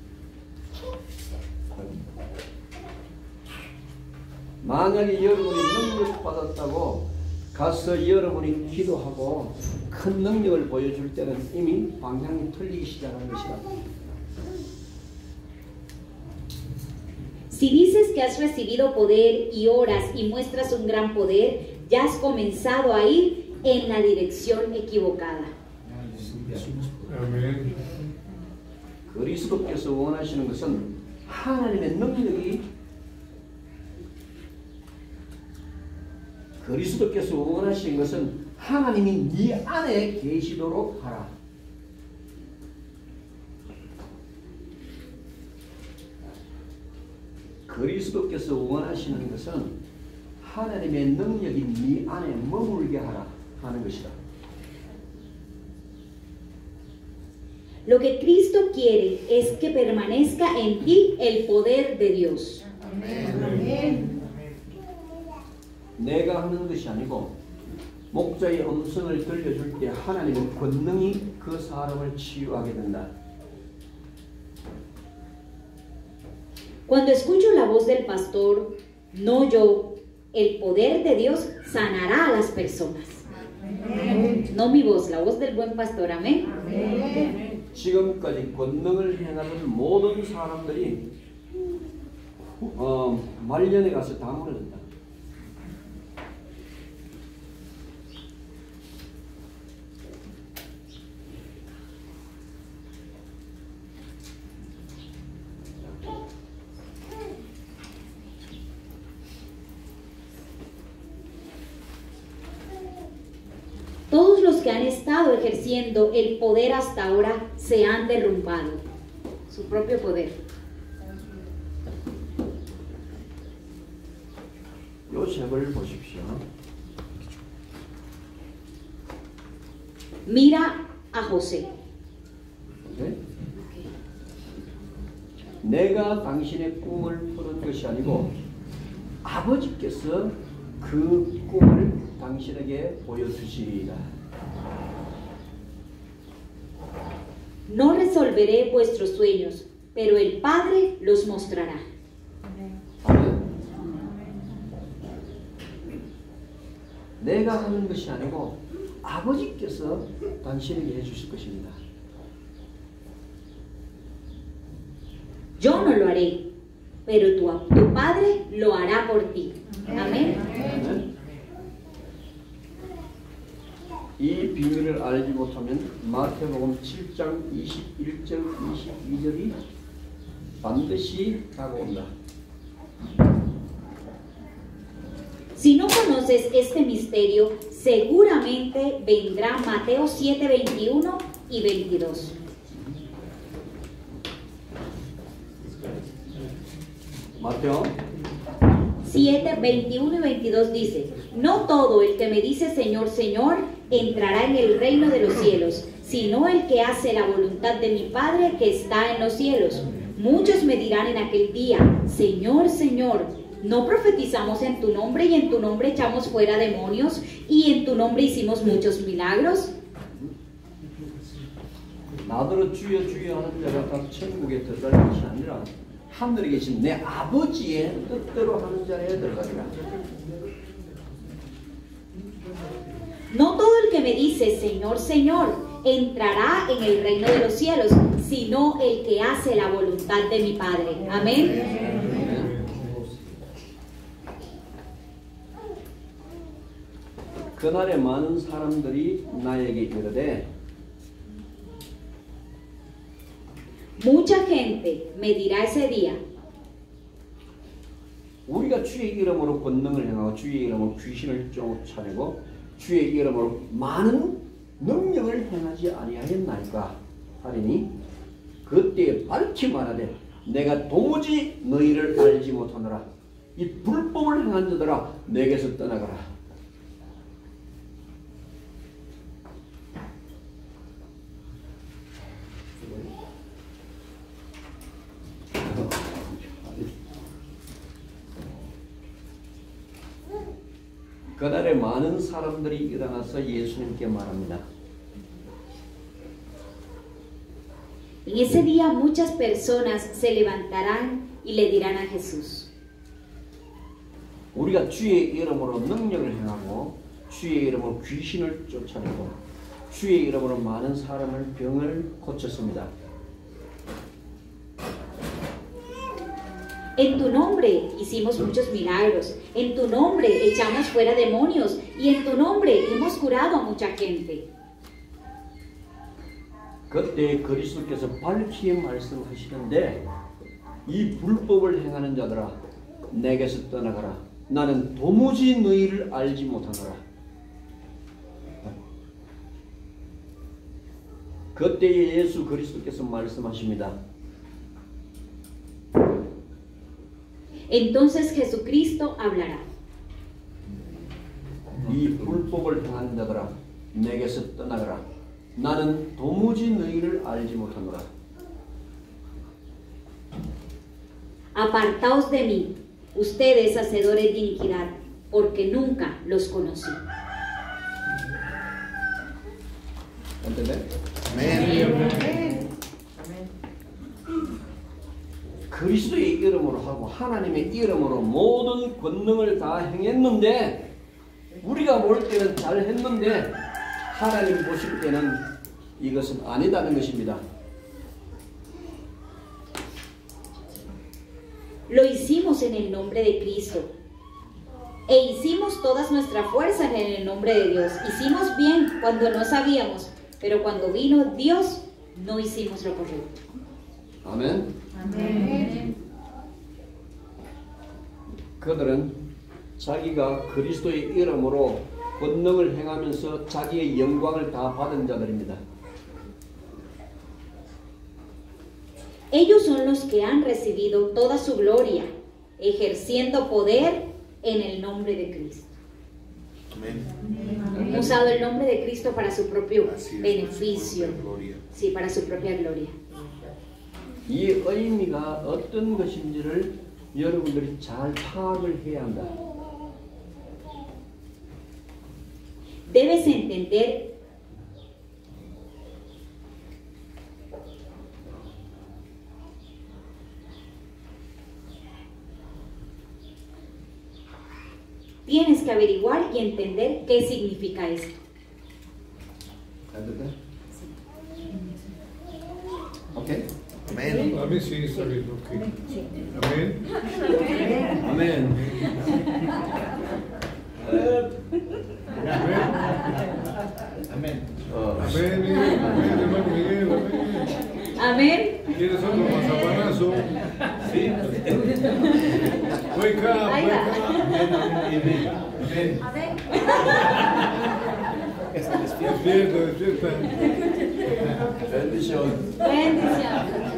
Speaker 1: 만약에 여러분이 능력 받았다고 가서 여러분이 기도하고 큰 능력을 보여줄 때는 이미 방향이 틀리기 시작하는 것이다.
Speaker 8: Si dices que has recibido poder y oras y muestras un gran poder, ya has comenzado a ir en la dirección equivocada.
Speaker 7: 아멘.
Speaker 1: 그리스도께서 원하시는 것은 하나님의 능력이 그리스도께서 원하시는 것은 하나님이 네 안에 계시도록 하라. 그리스도께서 원하시는 것은 하나님의 능력이 네 안에 머물게 하라 하는 것이다.
Speaker 8: Lo que Cristo quiere es que permanezca en ti el poder de Dios.
Speaker 1: 내가 하는 것이 아니고 목자의 음성을 들려줄 때 하나님의 권능이 그 사람을 치유하게 된다.
Speaker 8: Cuando escucho la voz del pastor, no yo, el poder de Dios sanará a las personas. No mi voz, la voz del buen pastor. Amén.
Speaker 1: 지금까지 권능을 행하는 모든 사람들이 말년에 가서 다 무너졌다.
Speaker 8: Todos los que han estado ejerciendo el poder hasta ahora se han derrumbado. Su propio poder.
Speaker 1: 요셉을 보십시오.
Speaker 8: Mira a José.
Speaker 1: 네? 내가 당신의 꿈을 푸는 것이 아니고 아버지께서 그 꿈을 당신에게 보여주시리라.
Speaker 8: No resolveré vuestros sueños, pero el Padre los mostrará.
Speaker 1: 아멘. 내가 하는 것이 아니고 아버지께서 당신에게 해주실 것입니다.
Speaker 8: Yo no lo haré, pero tu Padre lo hará por ti. Amén.
Speaker 1: 아멘. 이 비밀을 알지 못하면 마태복음 7장 21절 22절이 반드시 다가온다.
Speaker 8: Si no conoces este misterio, seguramente vendrá Mateo 7, 21 y 22.
Speaker 1: 마태오
Speaker 8: 7, 21 y 22 dice: No todo el que me dice Señor, Señor, entrará en el reino de los cielos, sino el que hace la voluntad de mi Padre que está en los cielos. Muchos me dirán en aquel día: Señor, Señor, ¿no profetizamos en tu nombre y en tu nombre echamos fuera demonios y en tu nombre hicimos muchos milagros?
Speaker 1: 나더러 주여 주여 하는 자가 다 천국에 들어갈 것이 아니라 하늘에 계신 내 아버지의 뜻대로 하는 자에 들어가리라.
Speaker 8: No todo el que me dice Señor, Señor, entrará en el reino de los cielos, sino el que hace la voluntad de mi Padre. Amén.
Speaker 1: 그날에 많은 사람들이 나에게 이르되
Speaker 8: Mucha gente me dirá ese día,
Speaker 1: 우리가 주의 이름으로 권능을 행하고 주의 이름으로 귀신을 쫓아내고 주의 이름으로 많은 능력을 행하지 아니하였나이까 하리니 그때에 밝히 말하되 내가 도무지 너희를 알지 못하노라. 이 불법을 행한 자들아 내게서 떠나가라. 그날에 많은 사람들이 일어나서 예수님께 말합니다.
Speaker 8: en ese día muchas personas se levantarán y le dirán a Jesús,
Speaker 1: 우리가 주의 이름으로 능력을 행하고 주의 이름으로 귀신을 쫓아내고 주의 이름으로 많은 사람을 병을 고쳤습니다.
Speaker 8: en tu nombre hicimos muchos milagros, en tu nombre echamos fuera demonios y en tu nombre hemos curado a mucha gente.
Speaker 1: 그때 그리스도께서 밝히 말씀하시는데 이 불법을 행하는 자들아 내게서 떠나가라. 나는 도무지 너희를 알지 못하노라. 그때 예수 그리스도께서 말씀하십니다.
Speaker 8: Entonces Jesucristo hablará.
Speaker 1: 이 불법을 행하는 자들아 내게서 떠나가라. 나는 도무지 너희를 알지 못하노라.
Speaker 8: Apartaos de mí, ustedes hacedores de iniquidad, porque nunca los conocí.
Speaker 1: ¿Entendés?
Speaker 5: Amén.
Speaker 1: 그리스도의 이름으로 하고 하나님의 이름으로 모든 권능을 다 행했는데 우리가 볼 때는 잘 했는데 하나님 보실 때는 이것은 아니다는 것입니다.
Speaker 8: Lo hicimos en el nombre de Cristo e hicimos todas nuestras fuerzas en el nombre de Dios. Hicimos bien cuando no sabíamos, pero cuando vino Dios no hicimos lo correcto.
Speaker 1: 아멘.
Speaker 6: 아멘.
Speaker 1: 그들은 자기가 그리스도의 이름으로 권능을 행하면서 자기의 영광을 다 받은 자들입니다.
Speaker 8: Ellos son los que han recibido toda su gloria, ejerciendo poder en el nombre de Cristo.
Speaker 5: Amén.
Speaker 8: Han usado el nombre de Cristo para su propio
Speaker 5: Así es,
Speaker 8: beneficio,
Speaker 5: para su propia gloria.
Speaker 8: sí, para su propia gloria.
Speaker 1: 이 의미가 어떤 것인지를 여러분들이 잘 파악을 해야 한다.
Speaker 8: Debes entender tienes que averiguar y entender qué significa esto.
Speaker 1: ¿Entendés? ¿Ok?
Speaker 5: Amén.
Speaker 7: A mí sí está bien, ok. Amén.
Speaker 1: 아멘.
Speaker 5: Amén.
Speaker 7: Amén, Miguel. Amén, hermano Miguel. Amén.
Speaker 8: Amén.
Speaker 7: ¿Quieres otro mazapanazo? Sí. Wake up,
Speaker 8: Ahí va.
Speaker 7: wake up. Despierta, despierta.
Speaker 1: bendición.
Speaker 8: Bendición.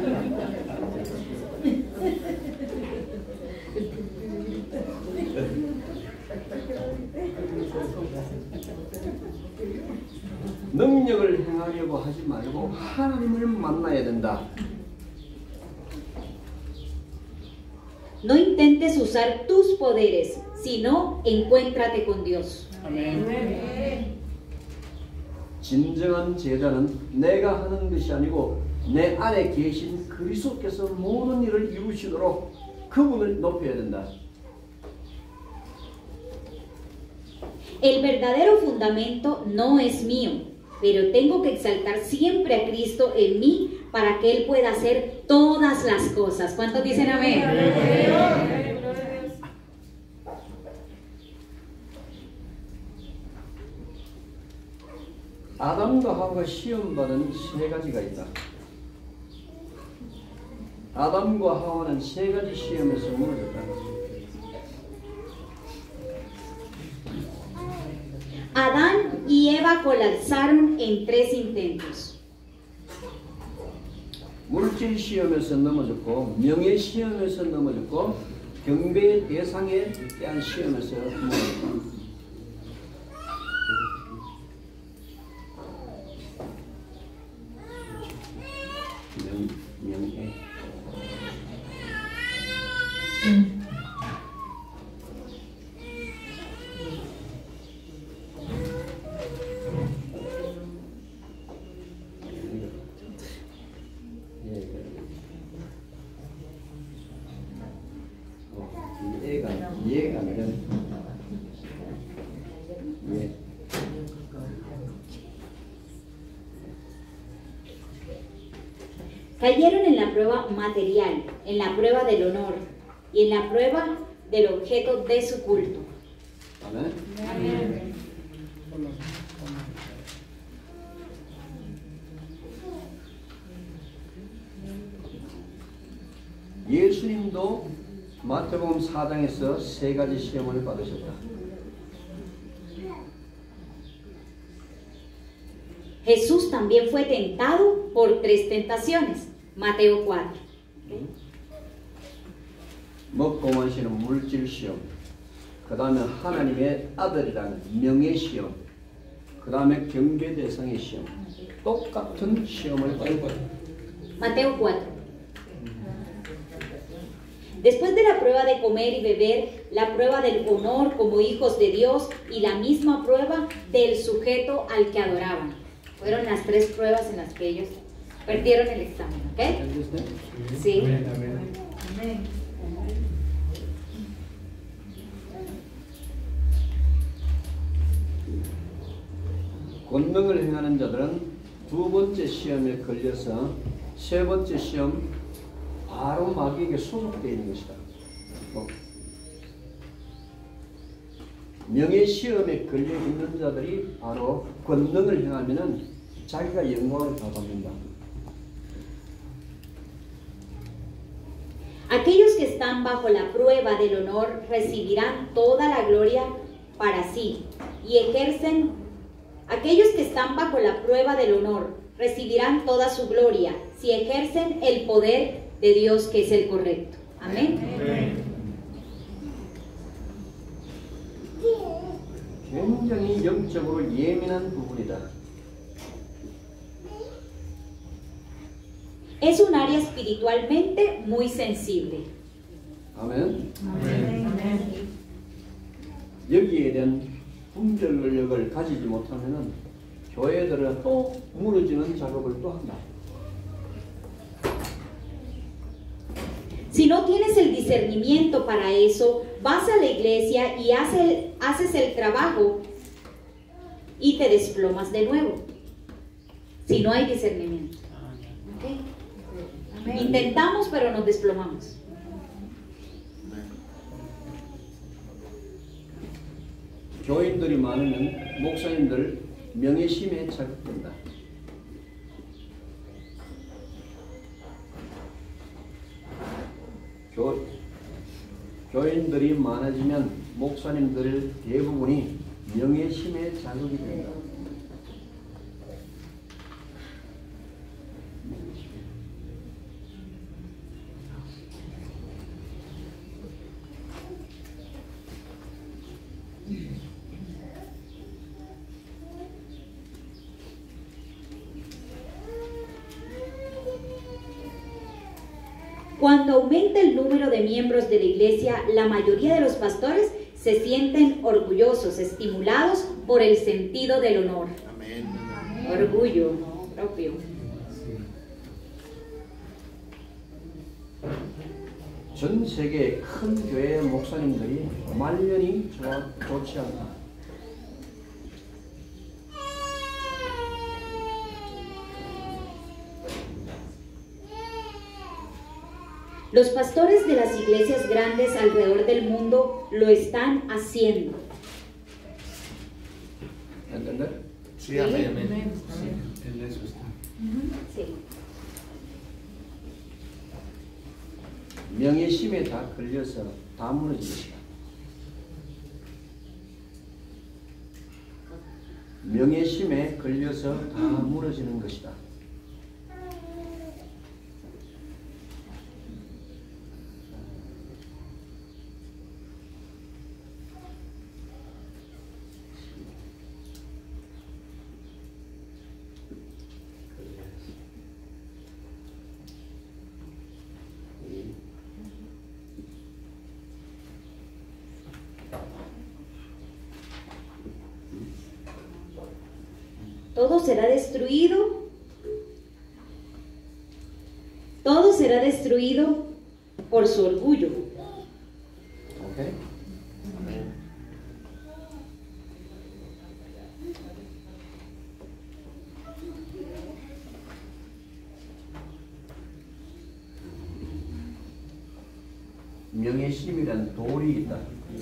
Speaker 1: 능력을 행하려고 하지 말고 하나님을 만나야 된다.
Speaker 8: No intentes usar tus poderes, sino encuéntrate con Dios.
Speaker 1: 진정한 제자는 내가 하는 것이 아니고 내 안에 계신 그리스도께서 모든 일을 이루시도록 그분을 높여야 된다.
Speaker 8: El verdadero fundamento no es mío, pero tengo que exaltar siempre a Cristo en mí para que Él pueda hacer todas las cosas. ¿Cuántos dicen amén?
Speaker 1: 아담과 하와가 시험받은 세 가지가 있다. 아담과 하와는 세 가지 시험에서 무너졌다.
Speaker 8: Adán y Eva colapsaron en 3 intentos.
Speaker 1: 물질 시험에서 넘어졌고, 명예 시험에서 넘어졌고, 경배 대상에 대한 시험에서 넘어졌다. 명예. 이해가 안 되는. 예.
Speaker 8: Cayeron en la prueba material, en la prueba del honor y en la prueba del objeto de su culto.
Speaker 1: 아멘. 예수님도 마태복음 4장에서 세 가지 시험을 받으셨다.
Speaker 8: Jesús también fue tentado por 3 tentaciones. Mateo 4.
Speaker 1: 먹고 마시는 물질 시험, 그 다음에 하나님의 아들이라는 명예 시험, 그 다음에 경계 대상의 시험, 똑같은 시험을 받았다.
Speaker 8: Mateo 4. Después de la prueba de comer y beber, la prueba del honor como hijos de Dios y la misma prueba del sujeto al que adoraban. Fueron las 3 pruebas en las que ellos perdieron el examen, ¿ok? Sí.
Speaker 6: Amén.
Speaker 1: 권능을 행하는 자들은 2번째 시험에 걸려서 3번째 시험 바로 마귀에게 소속되어 있는 것이다. 명예 시험에 걸려 있는 자들이 바로 권능을 행하면은 자기가 영광을 다 받는다.
Speaker 8: Aquellos que están bajo la prueba del honor recibirán toda la gloria para sí y ejercen. Aquellos que están bajo la prueba del honor recibirán toda su gloria si ejercen el poder de Dios que es el correcto. Amén.
Speaker 1: 굉장히 영적으로 예민한 부분이다.
Speaker 8: Es un área espiritualmente muy sensible.
Speaker 1: 아멘. 여기에 대한 분별력을 가지지 못하면은 교회들은 또 무너지는 작업을 또 한다.
Speaker 8: Si no tienes el discernimiento para eso, vas a la iglesia y haces el trabajo y te desplomas de nuevo. Si no hay discernimiento. ¿Okay? Intentamos, pero nos desplomamos.
Speaker 1: 교인들이 많으면 목사님들 명예심에 자극된다. 교인들이 많아지면 목사님들 대부분이 명예심에 자극이 된다.
Speaker 8: Cuando aumenta el número de miembros de la iglesia, la mayoría de los pastores se sienten orgullosos, estimulados por el sentido del honor.
Speaker 5: Amén.
Speaker 8: Orgullo propio.
Speaker 1: 전 세계 큰 교회 목사님들이 말년이 좋지 않다.
Speaker 8: Los pastores de las iglesias grandes alrededor del mundo lo están haciendo.
Speaker 1: ¿Entender?
Speaker 5: Sí, amén.
Speaker 6: Amén.
Speaker 5: En eso está.
Speaker 8: Sí.
Speaker 1: 명예심에 다 걸려서 다 무너질 것이다. 명예심에 걸려서 다 무너지는 것이다.
Speaker 8: Todo será destruido. Todo será destruido por su orgullo.
Speaker 1: 오케이? 명예심이란 돌이 있다.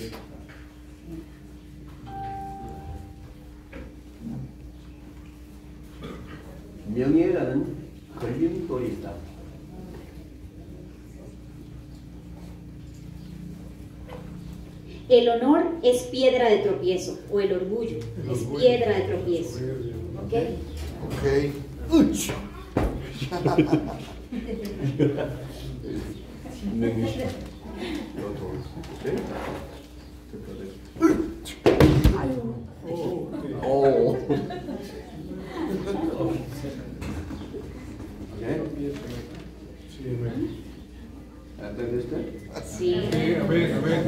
Speaker 1: 명예라는 걸림돌이 있다.
Speaker 8: El honor es piedra de tropiezo, o el orgullo es piedra de tropiezo. ¿Ok?
Speaker 5: Ok.
Speaker 1: 명예심. 오. ¿Entendiste?
Speaker 8: Sí.
Speaker 7: Amén, amén.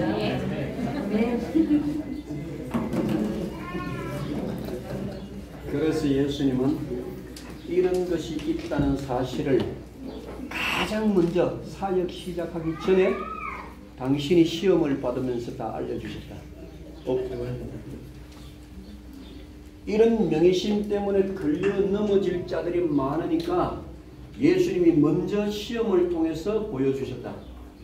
Speaker 1: 그래서 예수님은 이런 것이 있다는 사실을 가장 먼저 사역 시작하기 전에 당신이 시험을 받으면서 다 알려주셨다. 이런 명예심 때문에 걸려 넘어질 자들이 많으니까 예수님이 먼저 시험을 통해서 보여주셨다.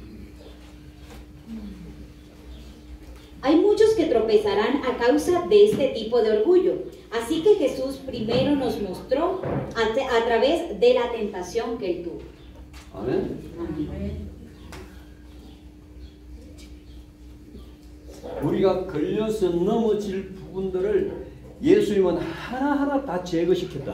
Speaker 8: Hay muchos que tropezarán a causa de este tipo de orgullo. Así que Jesús primero nos mostró a través de la tentación que él tuvo.
Speaker 1: 아멘. 우리가 걸려서 넘어질 부분들을 예수님은 하나하나 다 제거시켰다.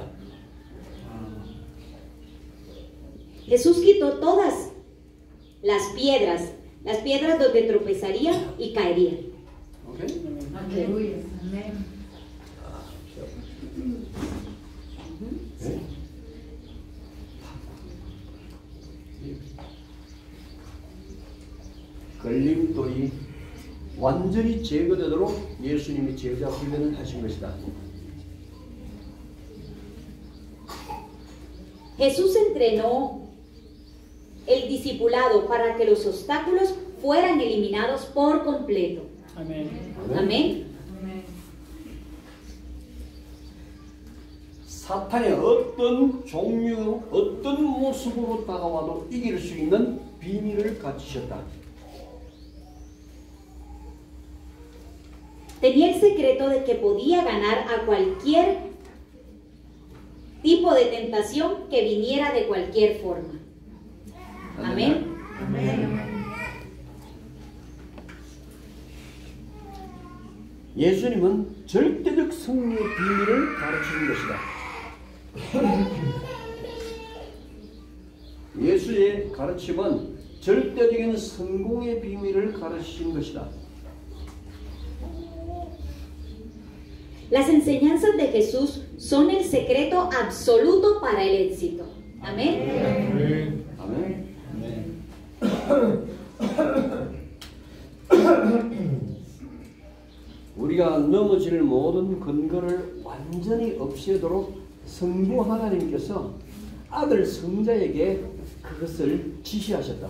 Speaker 8: Jesús quitó todas las piedras donde tropezaría y caería.
Speaker 1: 오케이?
Speaker 6: Aleluya. Amén.
Speaker 1: 네? 걸림돌이 완전히 제거되도록 예수님이 제자 훈련을 하신 것이다.
Speaker 8: Jesús entrenó el discipulado para que los obstáculos fueran eliminados por completo.
Speaker 9: Amén.
Speaker 8: Amén.
Speaker 1: 사탄의 어떤 종류, 어떤 모습으로 다가와도 이길 수 있는 비밀을 갖추셨다.
Speaker 8: Tenía el secreto de que podía ganar a cualquier tipo de tentación que viniera de cualquier forma. Amén.
Speaker 1: 예수님은 절대적 승리의 비밀을 가르치는 것이다. 예수의 가르침은 절대적인 성공의 비밀을 가르치는 것이다.
Speaker 8: Las enseñanzas de Jesús son el secreto absoluto para el éxito. Amén.
Speaker 1: 아멘. 우리가 넘어질 모든 근거를 완전히 없애도록 성부 하나님께서 아들 성자에게 그것을 지시하셨다.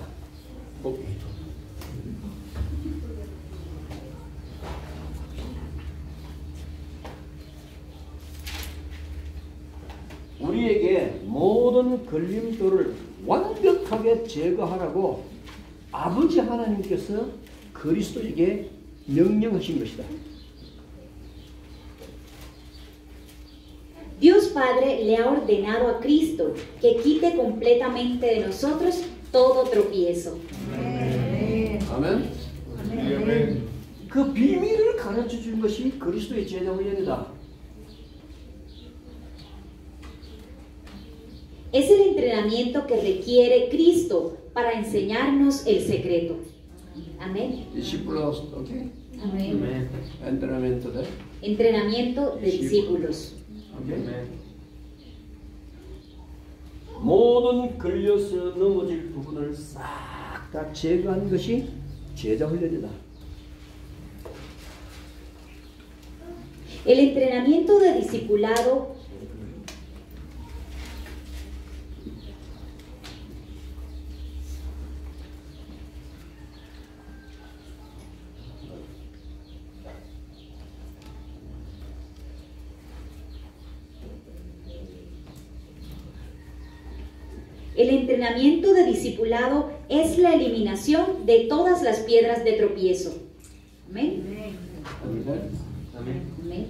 Speaker 1: 우리에게 모든 걸림돌을 완벽하게 제거하라고 아버지 하나님께서 그리스도에게 명령하신 것이다.
Speaker 8: Dios Padre le ha ordenado a Cristo que quite completamente de nosotros todo tropiezo.
Speaker 1: 아멘.
Speaker 5: 아멘.
Speaker 1: 그 비밀을 가르쳐 준 것이 그리스도의 제자 훈련이다.
Speaker 8: Es el entrenamiento que requiere Cristo para enseñarnos el secreto. Amén.
Speaker 1: discípulos, ¿ok?
Speaker 8: Amén.
Speaker 1: Entrenamiento de.
Speaker 8: Entrenamiento de discípulos.
Speaker 1: Okay. 모든 걸려서 넘어질 부분을 싹 다 제거한 것이 제자 훈련이다.
Speaker 8: El entrenamiento de discipulado El entrenamiento de discipulado es la eliminación de todas las piedras de tropiezo. Amén. Amén.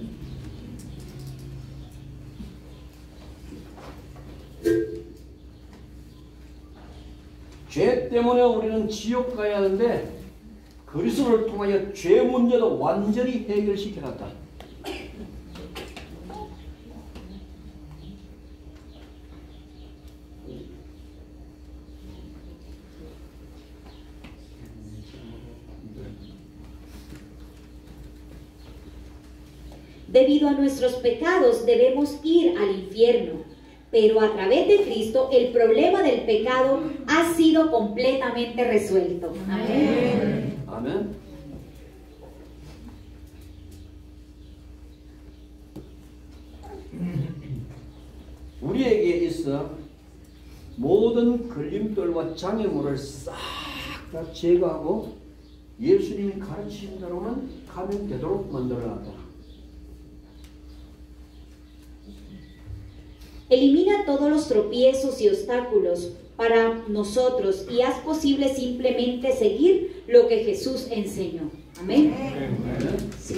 Speaker 1: 죄 때문에 우리는 지옥 가야 하는데 그리스도를 통하여 죄 문제도 완전히 해결시켜놨다.
Speaker 8: Debido a nuestros pecados debemos ir al infierno, pero a través de Cristo el problema del pecado ha sido completamente resuelto. Amén.
Speaker 1: 아멘. 우리에게 있어 모든 걸림돌과 장애물을 싹 다 제거하고 예수님이 가르치신 대로만 가면 되도록 만들어놨다.
Speaker 8: Elimina todos los tropiezos y obstáculos para nosotros y haz posible simplemente seguir lo que Jesús enseñó. Amén. Sí.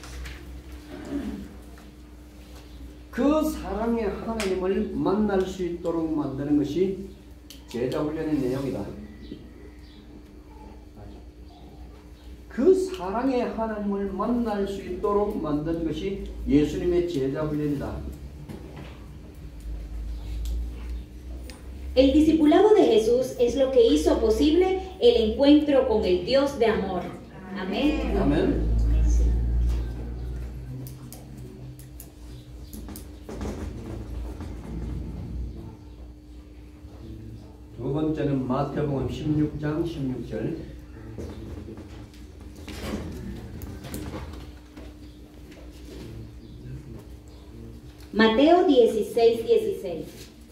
Speaker 1: 그 사랑의 하나님을 만날 수 있도록 만드는 것이 제자 훈련의 내용이다. 그 사랑의 하나님을 만날 수 있도록 만든 것이 예수님의 제자 훈련이다.
Speaker 8: El discipulado de Jesús es lo que hizo posible el encuentro con el Dios de amor. Amén.
Speaker 1: 아멘. 두 번째는 마태복음 16장 16절.
Speaker 8: Mateo 16:16.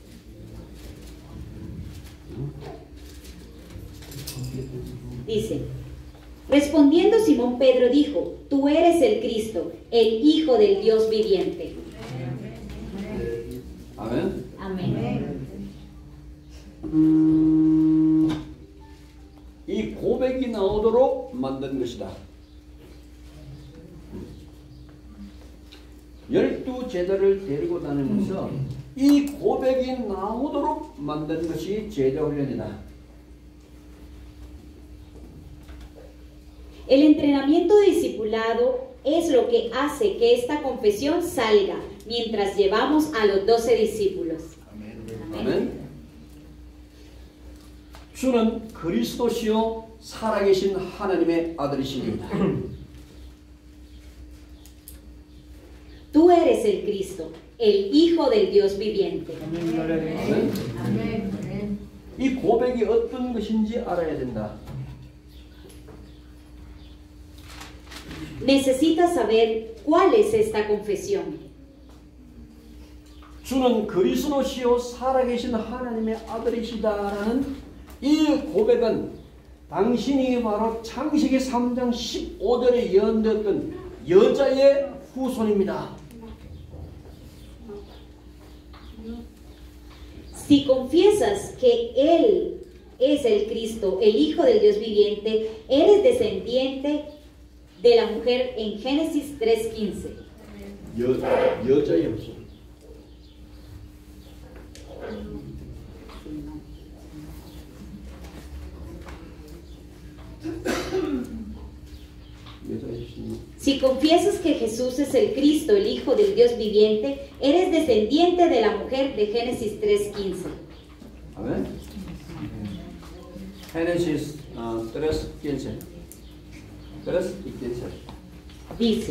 Speaker 8: Dice, respondiendo Simón Pedro dijo, tú eres el Cristo, el Hijo del Dios viviente.
Speaker 1: 아멘.
Speaker 8: Amén.
Speaker 1: 이 고백이 나오도록 만든 것이다. 12 제자를 데리고 다니면서 이 고백이 나오도록 만든 것이 제자 훈련이다.
Speaker 8: El entrenamiento de discipulado es lo que hace que esta confesión salga mientras llevamos a los 12 discípulos.
Speaker 1: 아멘. 주는 그리스도시요 살아계신 하나님의 아들이시니이다.
Speaker 8: Tú eres el Cristo, el Hijo del Dios viviente.
Speaker 1: 아멘. 이 고백이 어떤 것인지 알아야 된다.
Speaker 8: necesita saber cuál es esta confesión.
Speaker 1: 주는 그리스도시요 살아계신 하나님의 아들이시다라는 이 고백은 당신이 바로 창세기 3장 15절에 예언되었던 여자의 후손입니다.
Speaker 8: Si confiesas que Él es el Cristo, el Hijo del Dios viviente, eres descendiente de la mujer en Génesis 3:15.
Speaker 1: 여자의 후손.
Speaker 8: Si confiesas que Jesús es el Cristo, el Hijo del Dios viviente, eres descendiente de la mujer de Génesis 3:15.
Speaker 1: 아멘. Génesis 3:15. 3:15.
Speaker 8: Dice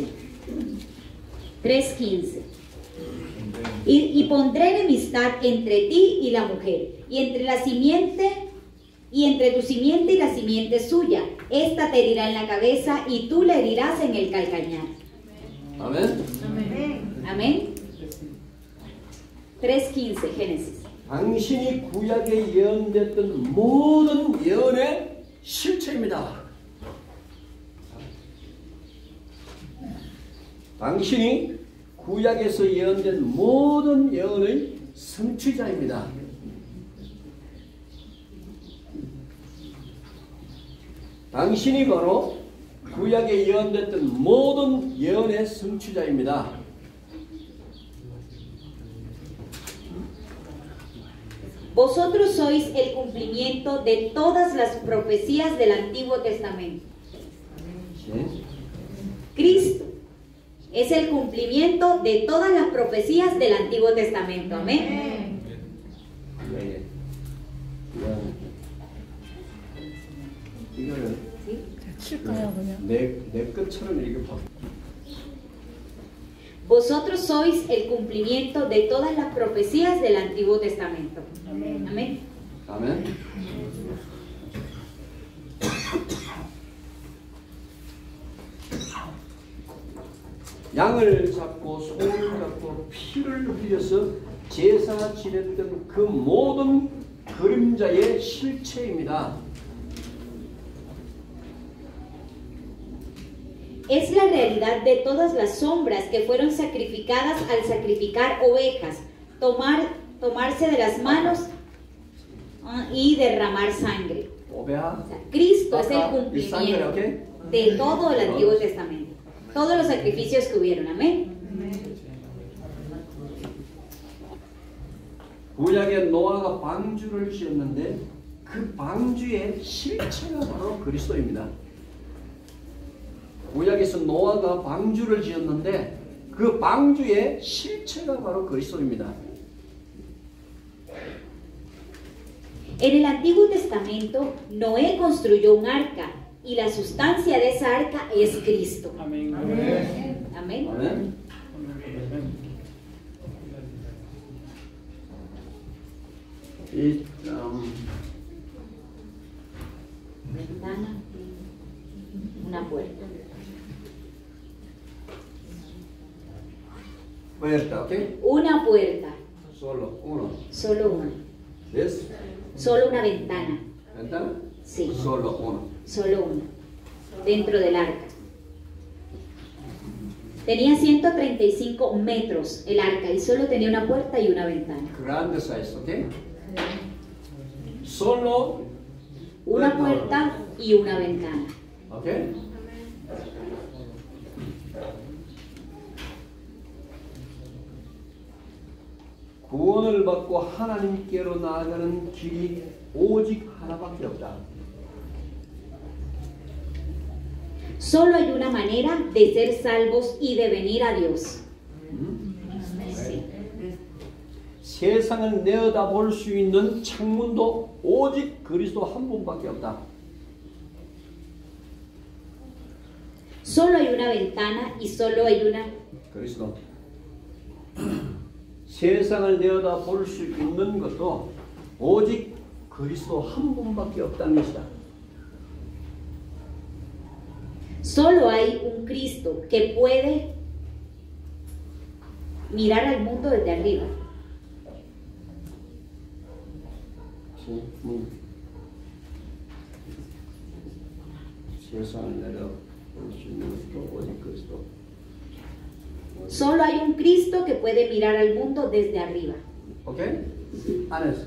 Speaker 8: 3:15. Y pondré enemistad entre ti y la mujer, y entre la simiente y entre tu simiente y la simiente suya. Esta te herirá en la cabeza y tú le herirás en el calcañar.
Speaker 1: 아멘.
Speaker 8: Amén. 3:15 Génesis.
Speaker 1: 당신이 구약에 예언됐던 모든 예언의 실체입니다. 당신이 구약에서 예언된 모든 예언의 성취자입니다. 당신이 바로 구약에 예언됐던 모든 예언의 성취자입니다.
Speaker 8: Vosotros sois el cumplimiento de todas las profecías del Antiguo Testamento. Cristo es el cumplimiento de todas las profecías del Antiguo Testamento. Amén.
Speaker 1: 이거를
Speaker 9: 칠까요 그냥?
Speaker 1: 내 것처럼 이렇게 봐.
Speaker 8: Vosotros sois el cumplimiento de todas las profecías del Antiguo Testamento. Amén.
Speaker 1: 아멘. 양을 잡고 소를 잡고 피를 흘려서 제사 지냈던 그 모든 그림자의 실체입니다.
Speaker 8: Es la realidad de todas las sombras que fueron sacrificadas al sacrificar ovejas, tomarse de las manos y derramar sangre. O sea, Cristo es el cumplimiento de todo el Antiguo Testamento. Todos los sacrificios que hubieron. Amén.
Speaker 1: 구약에 노아가 방주를 지었는데 그 방주의 실체가 바로 그리스도입니다. 구약에서 노아가 방주를 지었는데 그 방주의 실체가 바로 그리스도입니다.
Speaker 8: En el Antiguo Testamento, Noé construyó un arca y la sustancia de esa arca es Cristo.
Speaker 5: Amén.
Speaker 8: Amén.
Speaker 1: 아멘. 이
Speaker 8: Ventana, una puerta.
Speaker 1: puerta, ¿ok?
Speaker 8: Una puerta,
Speaker 1: Solo uno.
Speaker 8: solo una.
Speaker 1: ¿Ves?
Speaker 8: Solo una ventana,
Speaker 1: ¿Ventana?
Speaker 8: sí,
Speaker 1: Solo uno.
Speaker 8: solo una. Dentro del arca. Tenía 135 metros el arca y solo tenía una puerta y una ventana.
Speaker 1: Grande size, ¿ok? Solo
Speaker 8: Una puerta y una ventana.
Speaker 1: ¿ok? 구원을 받고 하나님께로 나아가는 길이 오직 하나밖에 없다.
Speaker 8: Solo hay una manera de ser salvos y de venir a Dios. Sí.
Speaker 1: 세상을 내어다볼 수 있는 창문도 오직 그리스도 한 분밖에 없다.
Speaker 8: Solo hay una ventana y solo hay una.
Speaker 1: 그리스도. 세상을 내어다볼 수 있는 것도 오직 그리스도 한 분밖에 없다는 것이다.
Speaker 8: Solo hay un Cristo que puede mirar al mundo desde arriba.
Speaker 1: Sí, 세상을 내려 볼 수 있는 것도 오직 그리스도.
Speaker 8: Solo hay un Cristo que puede mirar al mundo desde arriba.
Speaker 1: 오케이? 안에서.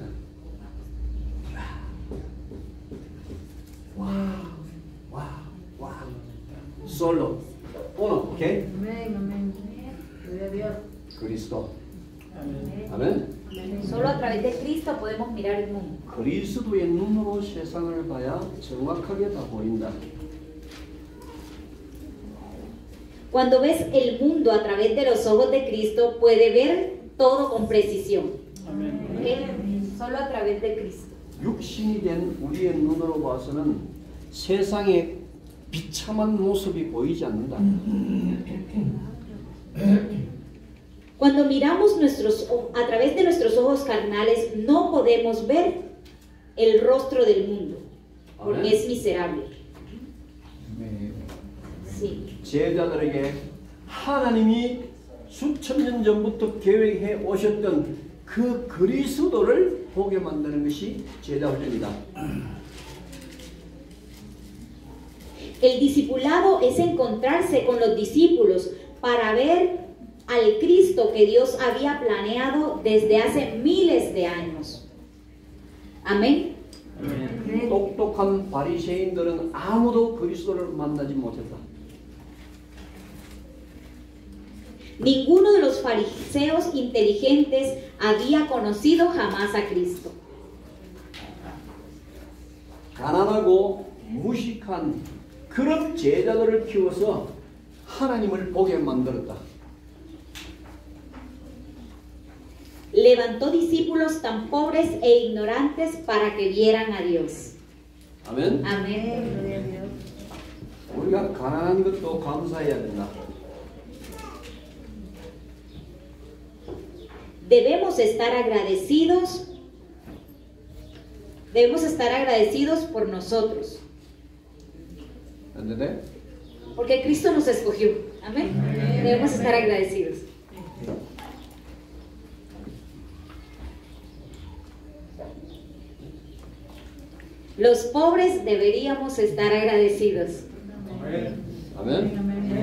Speaker 1: 와. 솔로. uno, 오케이?
Speaker 6: Amén, amén. Gloria a Dios.
Speaker 1: 그리스도. 아멘.
Speaker 3: Solo a través de Cristo podemos mirar el mundo.
Speaker 1: 그리스도의 눈으로 세상을 봐야 정확하게 다 보인다.
Speaker 8: Cuando ves el mundo a través de los ojos de Cristo, puede ver todo con precisión.
Speaker 3: ¿Ok? Solo a través de Cristo.
Speaker 1: 육신이 된 우리의 눈으로 봐서는 세상의 비참한 모습이 보이지 않는다.
Speaker 8: Cuando miramos a través de nuestros ojos carnales, no podemos ver el rostro del mundo, porque
Speaker 1: Amén.
Speaker 8: es miserable. Sí.
Speaker 1: 제자들에게 하나님이 수천 년 전부터 계획해 오셨던 그 그리스도를 보게 만드는 것이 제자 훈련이다.
Speaker 8: El discipulado es encontrarse con los discípulos para ver al Cristo que Dios había planeado desde hace miles de años. Amén.
Speaker 1: 똑똑한 바리새인들은 아무도 그리스도를 만나지 못했다.
Speaker 8: Ninguno de los fariseos inteligentes había conocido jamás a Cristo.
Speaker 1: 가난하고 무식한 그런 제자들을 키워서 하나님을 보게 만들었다.
Speaker 8: Levantó discípulos tan pobres e ignorantes para que vieran a Dios.
Speaker 1: 아멘.
Speaker 8: Amén.
Speaker 6: Gloria a Dios.
Speaker 1: 우리가 가난한 것도 감사해야 된다.
Speaker 8: Debemos estar agradecidos por nosotros,
Speaker 1: ¿Entendés?
Speaker 8: porque Cristo nos escogió. Amén. Debemos estar agradecidos. Los pobres deberíamos estar agradecidos.
Speaker 1: 아멘.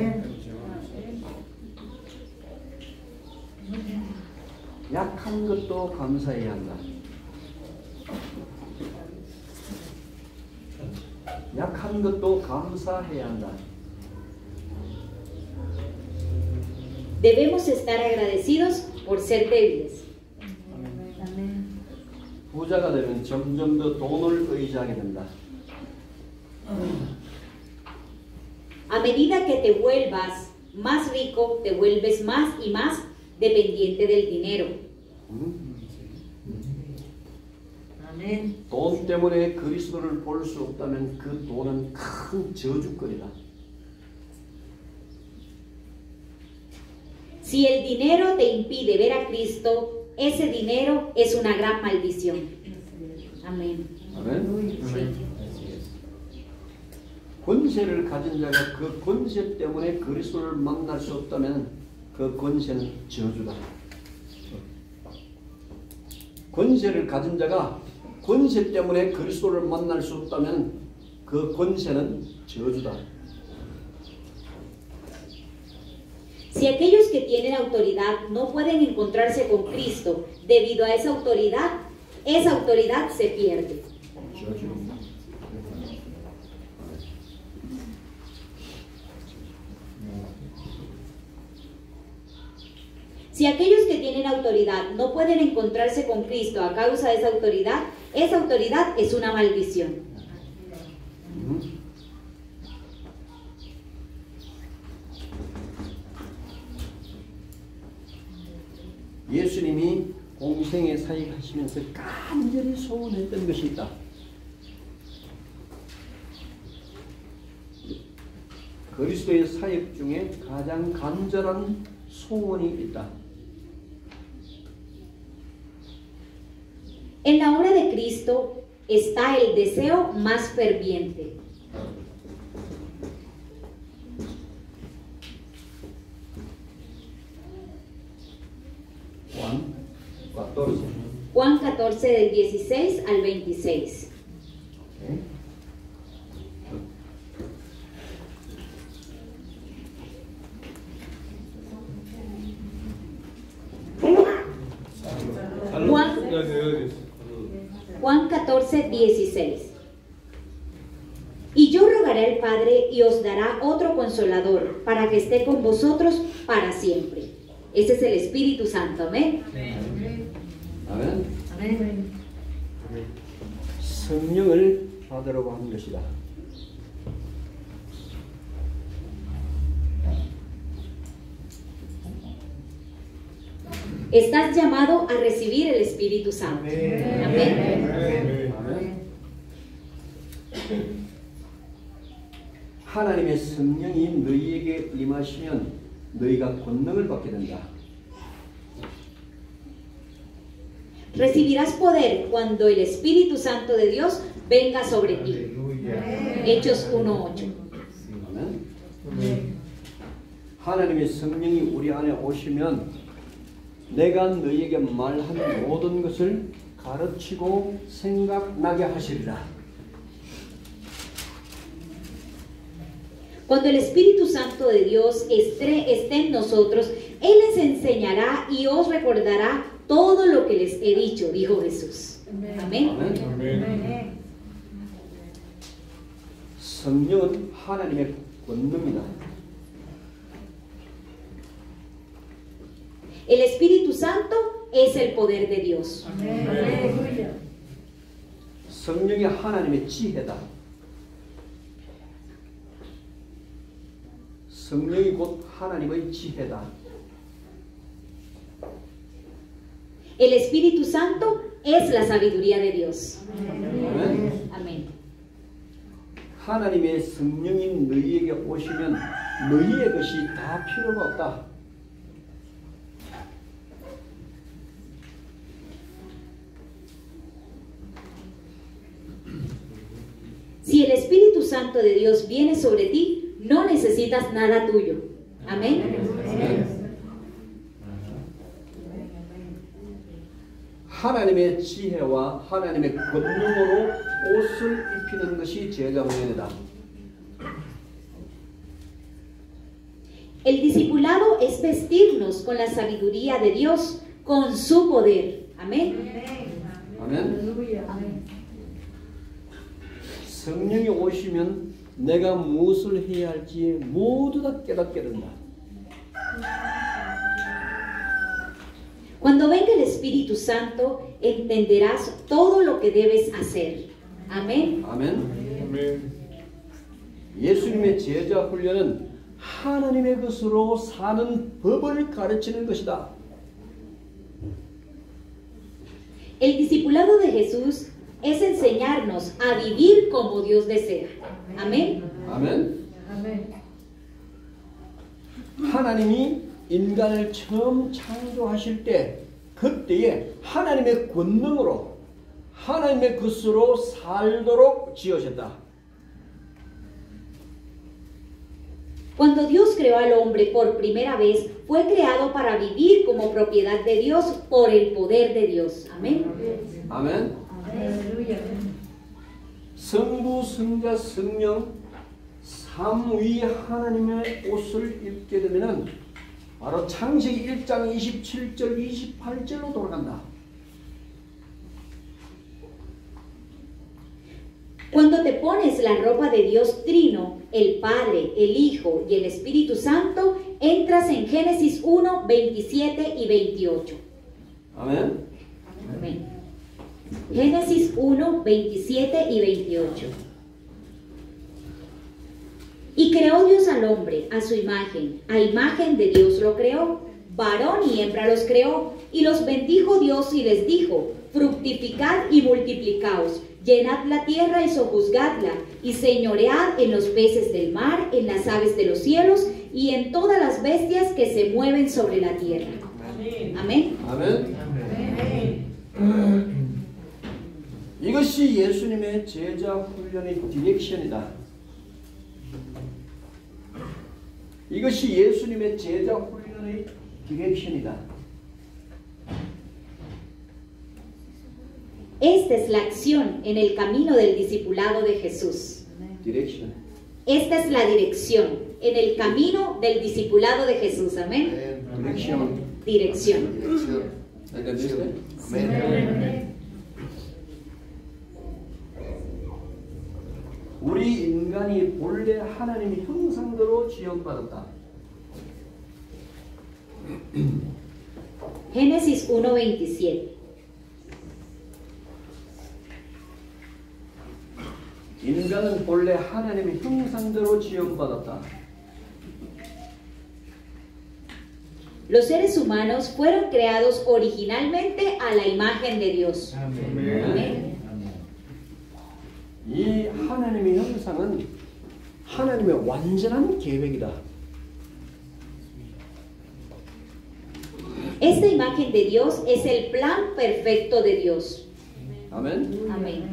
Speaker 1: 약한 것도 감사해야 한다. 약한 것도 감사해야 한다.
Speaker 8: Debemos estar agradecidos por ser débiles.
Speaker 1: 부자가 되면 점점 더 돈을 의지하게 된다.
Speaker 8: A medida que te vuelvas más rico, te vuelves más y más dependiente del dinero.
Speaker 1: 돈 때문에 그리스도를 볼 수 없다면 그 돈은 큰 저주거리다.
Speaker 8: Si el dinero te impide ver a Cristo, ese dinero es una gran maldición. Amén.
Speaker 1: 아멘.
Speaker 8: Sí.
Speaker 1: 권세를 가진 자가 그 권세 때문에 그리스도를 만날 수 없다면 그 권세는 저주다. 권세를 가진 자가 권세 때문에 그리스도를 만날 수 없다면 그 권세는 저주다.
Speaker 8: Si aquellos que tienen autoridad no pueden encontrarse con Cristo debido a esa autoridad se pierde.
Speaker 1: 저주.
Speaker 8: Si aquellos que tienen autoridad no pueden encontrarse con Cristo a causa de esa autoridad es una maldición.
Speaker 1: 예수님이 공생에 사역하시면서 간절히 소원했던 것이 있다. 그리스도의 사역 중에 가장 간절한 소원이 있다.
Speaker 8: En la obra de Cristo está el deseo más ferviente. Juan 14 del 16 al 26. Juan 14, 16. Y yo rogaré al Padre y os dará otro consolador para que esté con vosotros para siempre. Ese es el Espíritu Santo. Amén.
Speaker 1: 아멘.
Speaker 6: 아멘.
Speaker 1: 성령을 받으라고 하는 것이다.
Speaker 8: Estás llamado a recibir el Espíritu Santo. Amén.
Speaker 1: 하나님의 성령이 너희에게 임하시면 너희가 권능을 받게 된다.
Speaker 8: Recibirás poder cuando el Espíritu Santo de Dios venga sobre ti. Hechos 1:8.
Speaker 1: 아멘. 하나님의 성령이 우리 안에 오시면 내가 너희에게 말한 모든 것을 가르치고 생각나게 하시리라.
Speaker 8: Cuando el Espíritu Santo de Dios esté en nosotros, Él les enseñará y os recordará todo lo que les he dicho, dijo Jesús. Amén.
Speaker 1: 아멘. 성령은 하나님의 권능이다.
Speaker 8: El Espíritu Santo es el poder de Dios.
Speaker 1: 성령이 하나님의 지혜다. 성령이 곧 하나님의 지혜다.
Speaker 8: El Espíritu Santo es la sabiduría de Dios.
Speaker 1: 아멘.
Speaker 8: Amén.
Speaker 1: 하나님의 성령이 너희에게 오시면 너희의 것이 다 필요가 없다.
Speaker 8: Si el Espíritu Santo de Dios viene sobre ti, no necesitas nada tuyo. Amén.
Speaker 1: 하나님의 지혜와 하나님의 권능으로 옷을 입히는 것이 제자 훈련이다.
Speaker 8: El discipulado es vestirnos con la sabiduría de Dios, con su poder. Amén.
Speaker 1: 아멘. 성령이 오시면 내가 무엇을 해야 할지 모두 다 깨닫게 된다.
Speaker 8: Cuando venga el Espíritu Santo, entenderás todo lo que debes hacer. Amén.
Speaker 1: 아멘. 예수님의 제자 훈련은 하나님의 것으로 사는 법을 가르치는 것이다.
Speaker 8: El discipulado de Jesús es enseñarnos a vivir como Dios desea. Amén.
Speaker 1: 아멘. 하나님이 인간을 처음 창조하실 때 그때에 하나님의 권능으로 하나님의 것으로 살도록 지으셨다.
Speaker 8: Cuando Dios creó al hombre por primera vez, fue creado para vivir como propiedad de Dios por el poder de Dios. Amén.
Speaker 1: 아멘. 성부, 성자, 성령 삼위 하나님의 옷을 입게 되면은 바로 창세기 1장 27절 28절로 돌아간다.
Speaker 8: Cuando te pones la ropa de Dios Trino, el Padre, el Hijo y el Espíritu Santo, entras en Génesis 1, 27 y 28.
Speaker 1: 아멘.
Speaker 8: Amén. Génesis 1, 27 y 28. Y creó Dios al hombre a su imagen, a imagen de Dios lo creó, varón y hembra los creó, y los bendijo Dios y les dijo: fructificad y multiplicaos, llenad la tierra y sojuzgadla, y señoread en los peces del mar, en las aves de los cielos, y en todas las bestias que se mueven sobre la tierra. Amén.
Speaker 1: 아멘. 이것이 예수님의 제자 훈련의 디렉션이다. 이것이 예수님의 제자 훈련의 디렉션이다.
Speaker 8: Esta es la acción en el camino del discipulado de Jesús.
Speaker 1: Direction.
Speaker 8: Esta es la dirección en el camino del discipulado de Jesús. Amén.
Speaker 1: Direction.
Speaker 8: Dirección.
Speaker 5: Dirección.
Speaker 1: ¿Entendiste?
Speaker 5: Amén.
Speaker 1: 우리 인간이 본래 하나님의 형상대로 지음받았다.
Speaker 8: Génesis 1:27.
Speaker 1: 인간은 본래 하나님의 형상대로 지음받았다.
Speaker 8: Los seres humanos fueron creados originalmente a la imagen de Dios. Amén.
Speaker 1: 이 하나님의 형상은 하나님의 완전한 계획이다.
Speaker 8: Esta imagen de Dios es el plan perfecto de Dios.
Speaker 1: 아멘.
Speaker 8: Amén.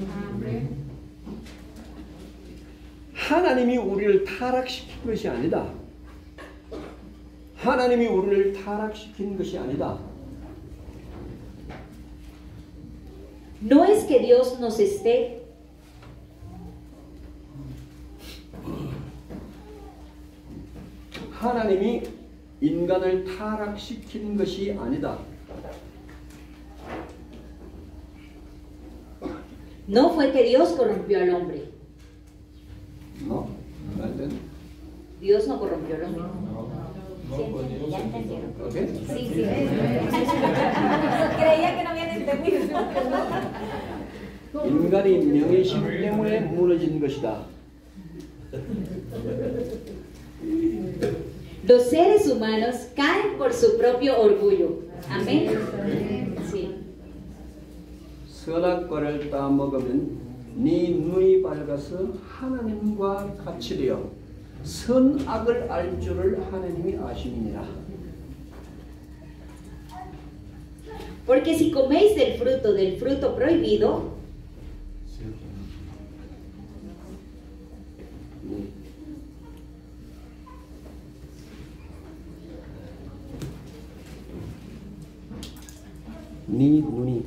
Speaker 1: 하나님이 우리를 타락시킨 것이 아니다. 하나님이 우리를 타락시킨 것이 아니다.
Speaker 8: No es que Dios nos esté
Speaker 1: 하나님이 인간을 타락시킨 것이 아니다.
Speaker 8: No fue que Dios corrompió al hombre.
Speaker 1: No.
Speaker 8: Dios no corrompió al hombre.
Speaker 1: ¿Sí?
Speaker 3: ¿Ya entendieron?
Speaker 1: ¿Okay?
Speaker 3: Sí, sí. Creía que no habían entendido.
Speaker 1: 인간이 명예심 때문에 무너진 것이다.
Speaker 8: Los seres humanos caen por su propio orgullo. Amén. Sí.
Speaker 1: 선악과를 따먹으면 네 눈이 밝아서 하나님과 같이 되어 선악을 알 줄을 하나님이 아심이니라.
Speaker 8: Porque si coméis del fruto prohibido,
Speaker 1: 네 눈이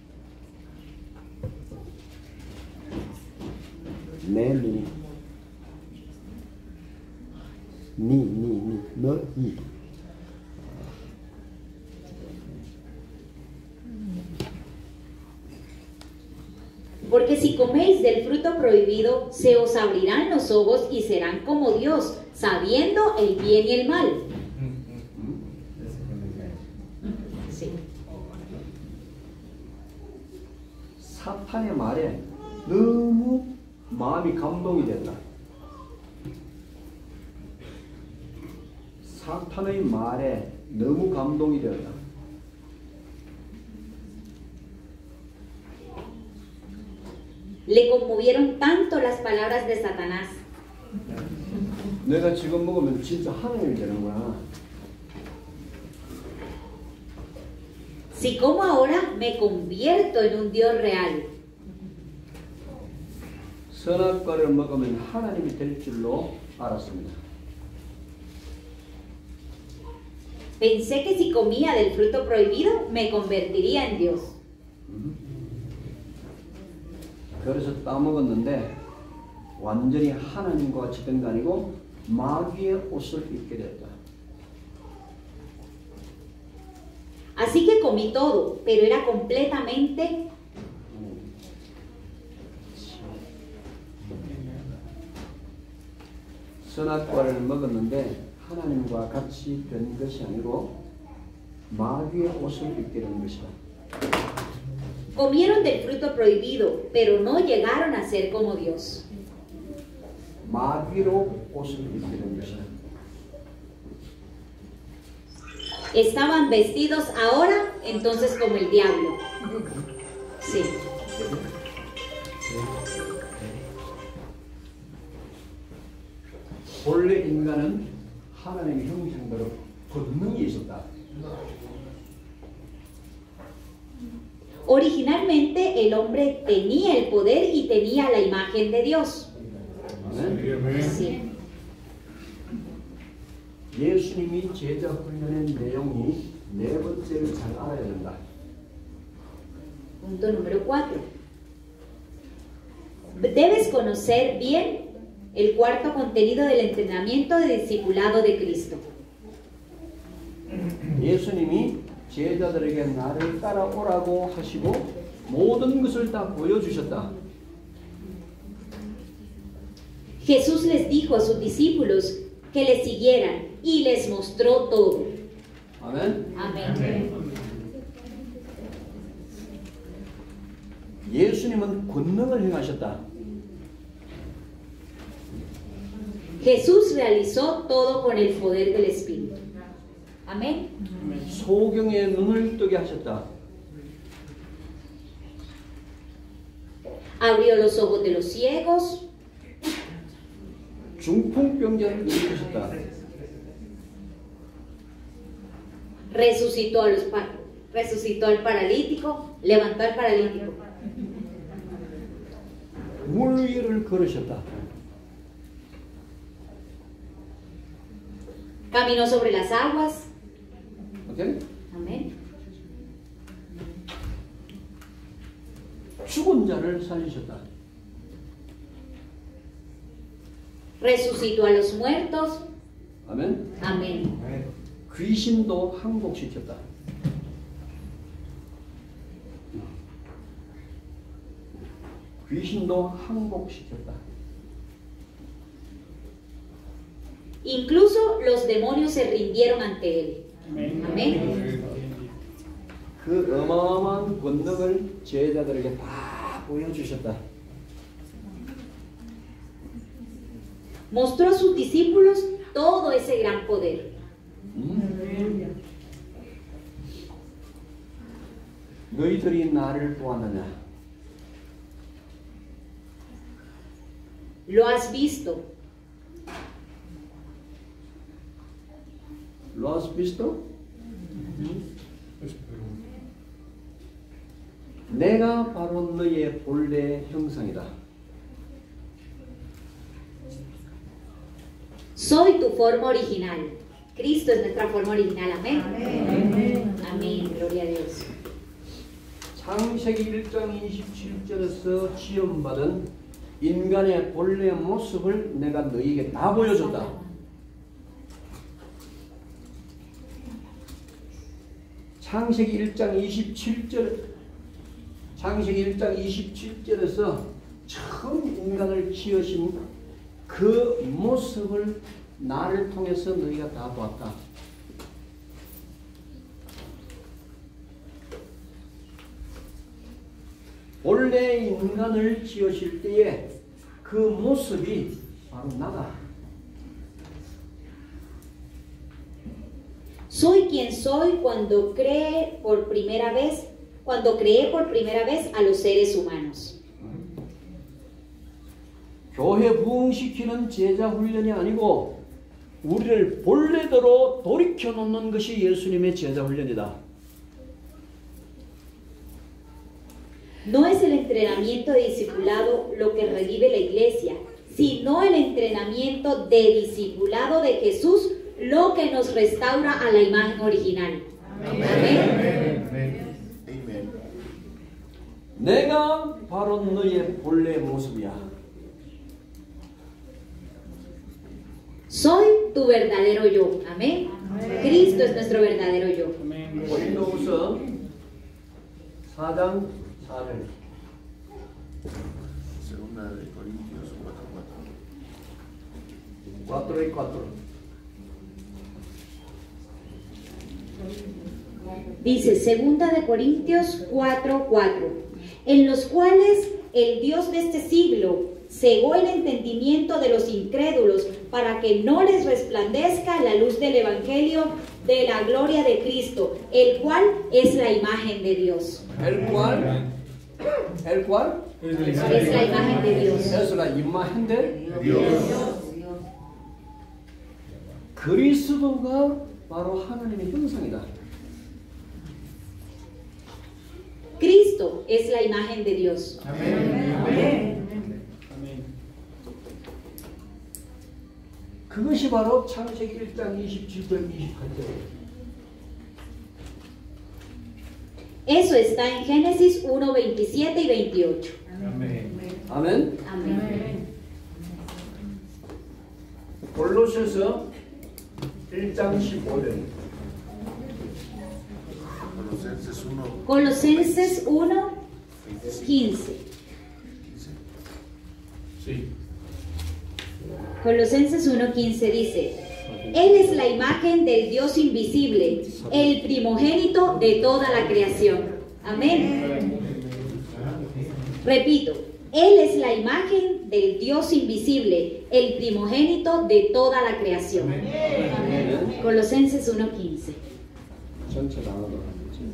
Speaker 1: 내 눈이 너희
Speaker 8: porque si coméis del fruto prohibido, se os abrirán los ojos y serán como Dios, sabiendo el bien y el mal. Sí.
Speaker 1: 사탄의 말에 너무 마음이 감동이 됐다. 사탄의 말에 너무 감동이 되었다.
Speaker 8: Le conmovieron tanto las palabras de Satanás.
Speaker 1: 내가 지금 먹으면 진짜 하나님이 되는 거야.
Speaker 8: Si como ahora, me convierto en un Dios real.
Speaker 1: 선악과를 먹으면 하나님이 될 줄로 알았습니다.
Speaker 8: Pensé que si comía del fruto prohibido, me convertiría en Dios.
Speaker 1: 그래서 따먹었는데 완전히 하나님과 같이 된 게 아니고 마귀의 옷을 입게 됐다.
Speaker 8: Así que comí todo, pero era completamente
Speaker 1: 선악과를 먹었는데 하나님과 같이 된 것이 아니고 마귀의 옷을 입게 된 것이다.
Speaker 8: comieron del fruto prohibido, pero no llegaron a ser como Dios.
Speaker 1: 마귀로 옷을 입게 된 것이다.
Speaker 8: Estaban vestidos ahora, entonces como el diablo. Sí.
Speaker 1: 본래 인간은 하나님의 형상대로 권능이 있었다.
Speaker 8: Originalmente el hombre tenía el poder y tenía la imagen de Dios. Sí.
Speaker 1: 예수님이 제자 훈련의 내용이 네 번째를 잘 알아야 된다.
Speaker 8: Punto número 4. Debes conocer bien el cuarto contenido del entrenamiento de discipulado de Cristo.
Speaker 1: 예수님이 제자들에게 나를 따라오라고 하시고 모든 것을 다 보여주셨다.
Speaker 8: Jesús les dijo a sus discípulos que le siguieran y les mostró todo.
Speaker 1: 아멘.
Speaker 8: Amén.
Speaker 1: 예수님은 권능을 행하셨다.
Speaker 8: Jesús realizó todo con el poder del Espíritu. Amén.
Speaker 1: 소경의 눈을 뜨게 하셨다.
Speaker 8: Abrió los ojos de los ciegos,
Speaker 1: 중풍병자를 일으키셨다.
Speaker 8: resucitó al paralítico, levantó al paralítico.
Speaker 1: 물 위를 걸으셨다.
Speaker 8: Caminó sobre las aguas.
Speaker 1: 오케이?
Speaker 8: Amén.
Speaker 1: 죽은 자를 살리셨다.
Speaker 8: Resucitó a los muertos.
Speaker 1: 아멘.
Speaker 8: Amén.
Speaker 1: 귀신도 항복시켰다. 귀신도 항복시켰다.
Speaker 8: Incluso los demonios se rindieron ante él. Amén.
Speaker 1: 그 어마어마한 권능을 제자들에게 다 보여주셨다.
Speaker 8: Mostró a sus discípulos todo ese gran poder.
Speaker 1: 너희들이 나를 보았느냐?
Speaker 8: ¿Lo has visto?
Speaker 1: ¿Lo has visto? 내가 바로 너의 본래 형상이다.
Speaker 8: Soy tu forma original. Cristo es nuestra forma original. Amén. Amén. Gloria a Dios.
Speaker 1: 창세기 1장 27절에서 지음받은 인간의 본래 모습을 내가 너희에게 다 보여줬다. 창세기 1장 27절에서 처음 인간을 지으신 그 모습을 나를 통해서 너희가 다 보았다. 본래 인간을 지으실 때에 그 모습이 바로 나다.
Speaker 8: Soy quien soy cuando creé por primera vez a los seres humanos.
Speaker 1: 교회 부흥시키는 제자 훈련이 아니고 우리를 본래대로 돌이켜 놓는 것이 예수님의 제자 훈련이다.
Speaker 8: No es el entrenamiento de discipulado lo que revive la iglesia, sino el entrenamiento de discipulado de Jesús lo que nos restaura a la imagen original. Amén.
Speaker 1: 내가 바로 너의 본래 모습이야.
Speaker 8: Soy tu verdadero yo. Amén. Cristo es nuestro verdadero yo.
Speaker 1: 고린도후서 4장 4절.
Speaker 5: Segunda de Corintios 4:4.
Speaker 1: 4:4.
Speaker 8: Dice 2 de Corintios 4:4, en los cuales el Dios de este siglo cegó el entendimiento de los incrédulos para que no les resplandezca la luz del Evangelio de la gloria de Cristo, el cual es la imagen de Dios.
Speaker 1: El cual
Speaker 8: Es la imagen de Dios.
Speaker 1: es la imagen de 그리스도가 바로 하나님의 형상이다.
Speaker 8: Cristo es la imagen de Dios.
Speaker 1: 그것이 바로 창세기 1장 27절 28절.
Speaker 8: Eso está en Génesis 1, 27 y 28.
Speaker 5: Amén.
Speaker 1: 아멘.
Speaker 8: Amén.
Speaker 1: 골로새서 1장 15절.
Speaker 5: Colosenses 1.
Speaker 8: Colosenses 1, 15.
Speaker 5: Sí.
Speaker 8: Colosenses 1:15 dice, Él es la imagen del Dios invisible, el primogénito de toda la creación. Amén. Repito, Él es la imagen del Dios invisible, el primogénito de toda la creación. Colosenses 1:15.
Speaker 1: 전체 나눠도 되지.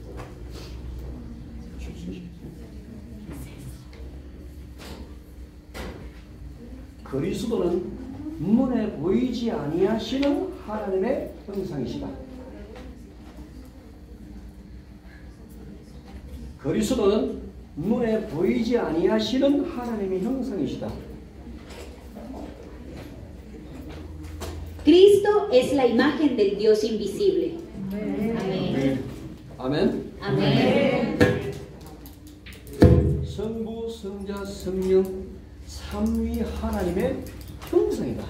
Speaker 1: 그리스도는 눈에 보이지 아니하시는 하나님의 형상이시다. 그리스도는 눈에 보이지 아니하시는 하나님의 형상이시다.
Speaker 8: Cristo es la imagen del Dios invisible. Amén.
Speaker 1: 아멘.
Speaker 8: Amén.
Speaker 1: 성부, 성자, 성령 삼위 하나님의 형상이다.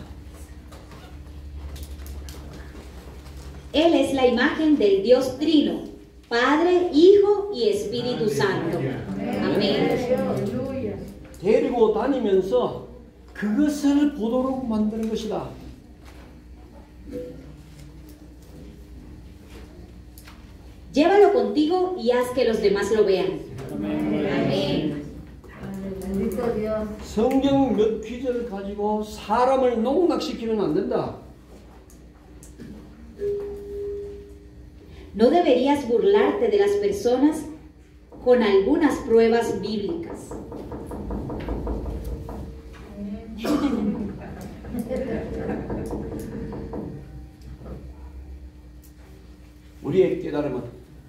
Speaker 8: Él es la imagen del Dios Trino, Padre, Hijo y Espíritu Santo. Amén.
Speaker 1: 데리고 다니면서 그것을 보도록 만드는 것이다.
Speaker 8: Llévalo contigo y haz que los demás lo vean. Amén.
Speaker 6: Bendito Dios.
Speaker 1: 성경 몇 귀절 가지고 사람을 농락시키면 안 된다.
Speaker 8: No deberías burlarte de las personas con algunas pruebas bíblicas.
Speaker 1: 우리의 깨달음은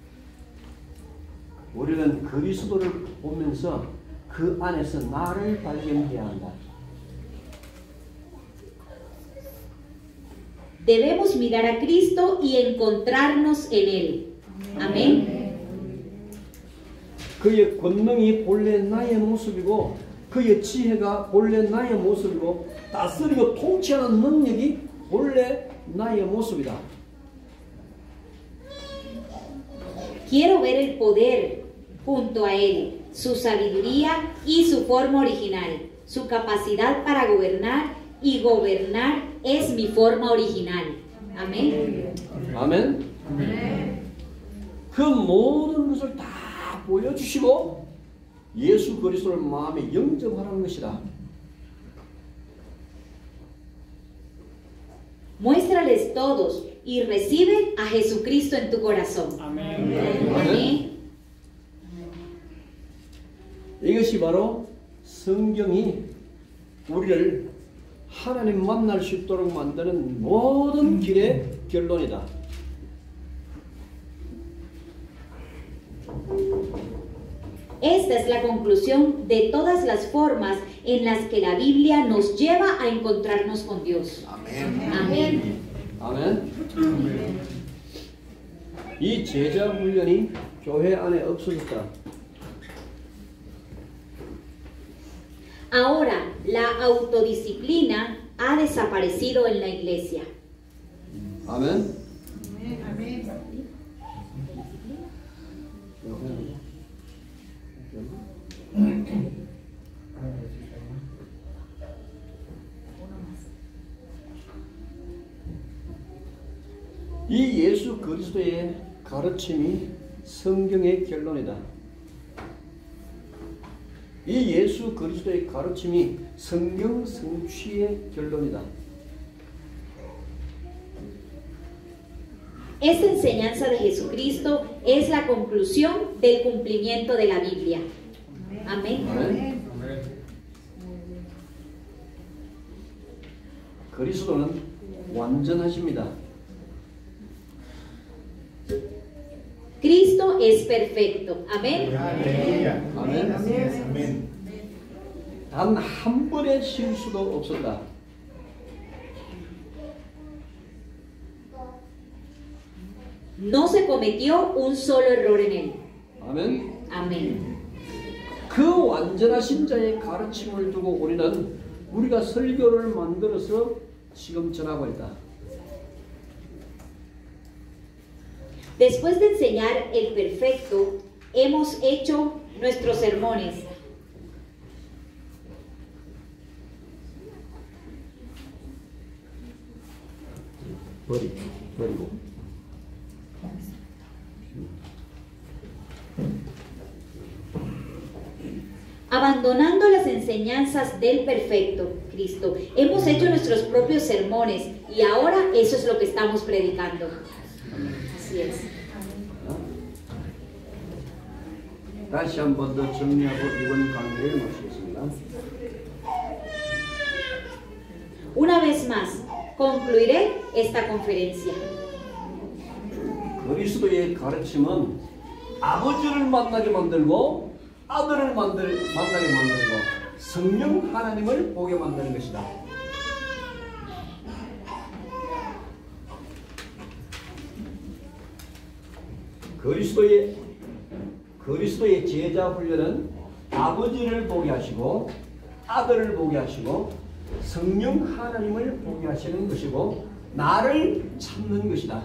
Speaker 1: 우리는 그리스도를 보면서 그 안에서 나를 발견해야 한다.
Speaker 8: Debemos mirar a Cristo y encontrarnos en Él. Amén.
Speaker 1: 그의 권능이 본래 나의 모습이고 그의 지혜가 본래 나의 모습이고 다스리고 통치하는 능력이 본래 나의 모습이다.
Speaker 8: Quiero ver el poder junto a Él, su sabiduría y su forma original, su capacidad para gobernar y gobernar es mi forma original. Amén.
Speaker 1: 아멘. 그 모든 것을 다 보여주시고 예수 그리스도를 마음에 영접하라는 것이다.
Speaker 8: Muéstrales todos y recibe a Jesucristo en tu corazón. Amén.
Speaker 1: 이것이 바로 성경이 우리를 하나님 만날 수 있도록 만드는 모든 길의 결론이다.
Speaker 8: Esta es la conclusión de todas las formas en las que la Biblia nos lleva a encontrarnos con Dios.
Speaker 5: Amén.
Speaker 8: Amén.
Speaker 1: 아멘. 이 제자 훈련이 교회 안에 없어졌다.
Speaker 8: Ahora, la autodisciplina ha desaparecido en la iglesia.
Speaker 1: 아멘. 이 예수 그리스도의 가르침이 성경의 결론이다. 이 예수 그리스도의 가르침이 성경 성취의 결론이다.
Speaker 8: Esta enseñanza de Jesucristo es la conclusión del cumplimiento de la Biblia. Amén.
Speaker 1: 아멘. 그리스도는 완전하십니다.
Speaker 8: Cristo es perfecto. Amén.
Speaker 1: 아멘. 단 한 번의 실수도 없었다.
Speaker 8: No se cometió un solo error en él.
Speaker 1: 아멘.
Speaker 8: Amén.
Speaker 1: 그 완전하신 자의 가르침을 두고 우리는 우리가 설교를 만들어서 지금 전하고 있다.
Speaker 8: Después de enseñar el perfecto, hemos hecho nuestros sermones.
Speaker 1: 버리고.
Speaker 8: Abandonando las enseñanzas del perfecto Cristo, hemos hecho nuestros propios sermones y ahora eso es lo que estamos predicando. Así es.
Speaker 1: 다시 한 번 더 정리하고 이번 강의를 마치겠습니다.
Speaker 8: Una vez más, concluiré esta conferencia.
Speaker 1: 그리스도의 가르침은 아버지를 만나게 만들고 아들을 만나게 만들고 성령 하나님을 보게 만드는 것이다. 그리스도의 제자 훈련은 아버지를 보게 하시고 아들을 보게 하시고 성령 하나님을 보게 하시는 것이고 나를 찾는 것이다.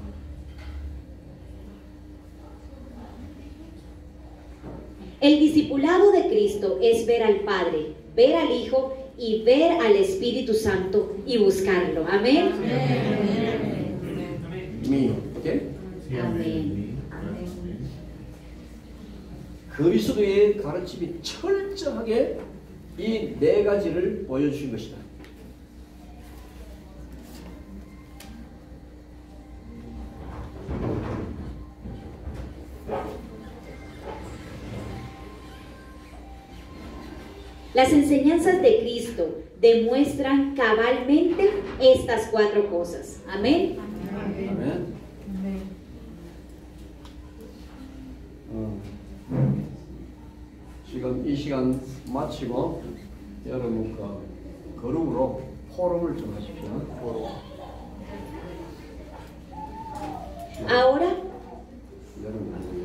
Speaker 8: El discipulado de Cristo es ver al Padre, ver al Hijo y ver al Espíritu Santo y buscarlo. Amén.
Speaker 1: mío. 오케이?
Speaker 8: Amén.
Speaker 1: 그리스도의 가르침이 철저하게 이 네 가지를 보여주신 것이다.
Speaker 8: Las enseñanzas de Cristo demuestran cabalmente estas cuatro cosas. Amén.
Speaker 1: 아멘. 지금 이 시간 마치고 여러분과 그룹으로 포럼을 좀 하십시오.
Speaker 8: Ahora
Speaker 1: 여러분.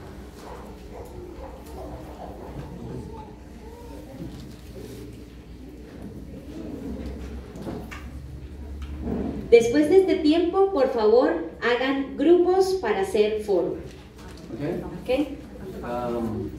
Speaker 8: después de este tiempo, por favor, hagan grupos para hacer foro.
Speaker 1: 오케이?
Speaker 8: ¿Ok?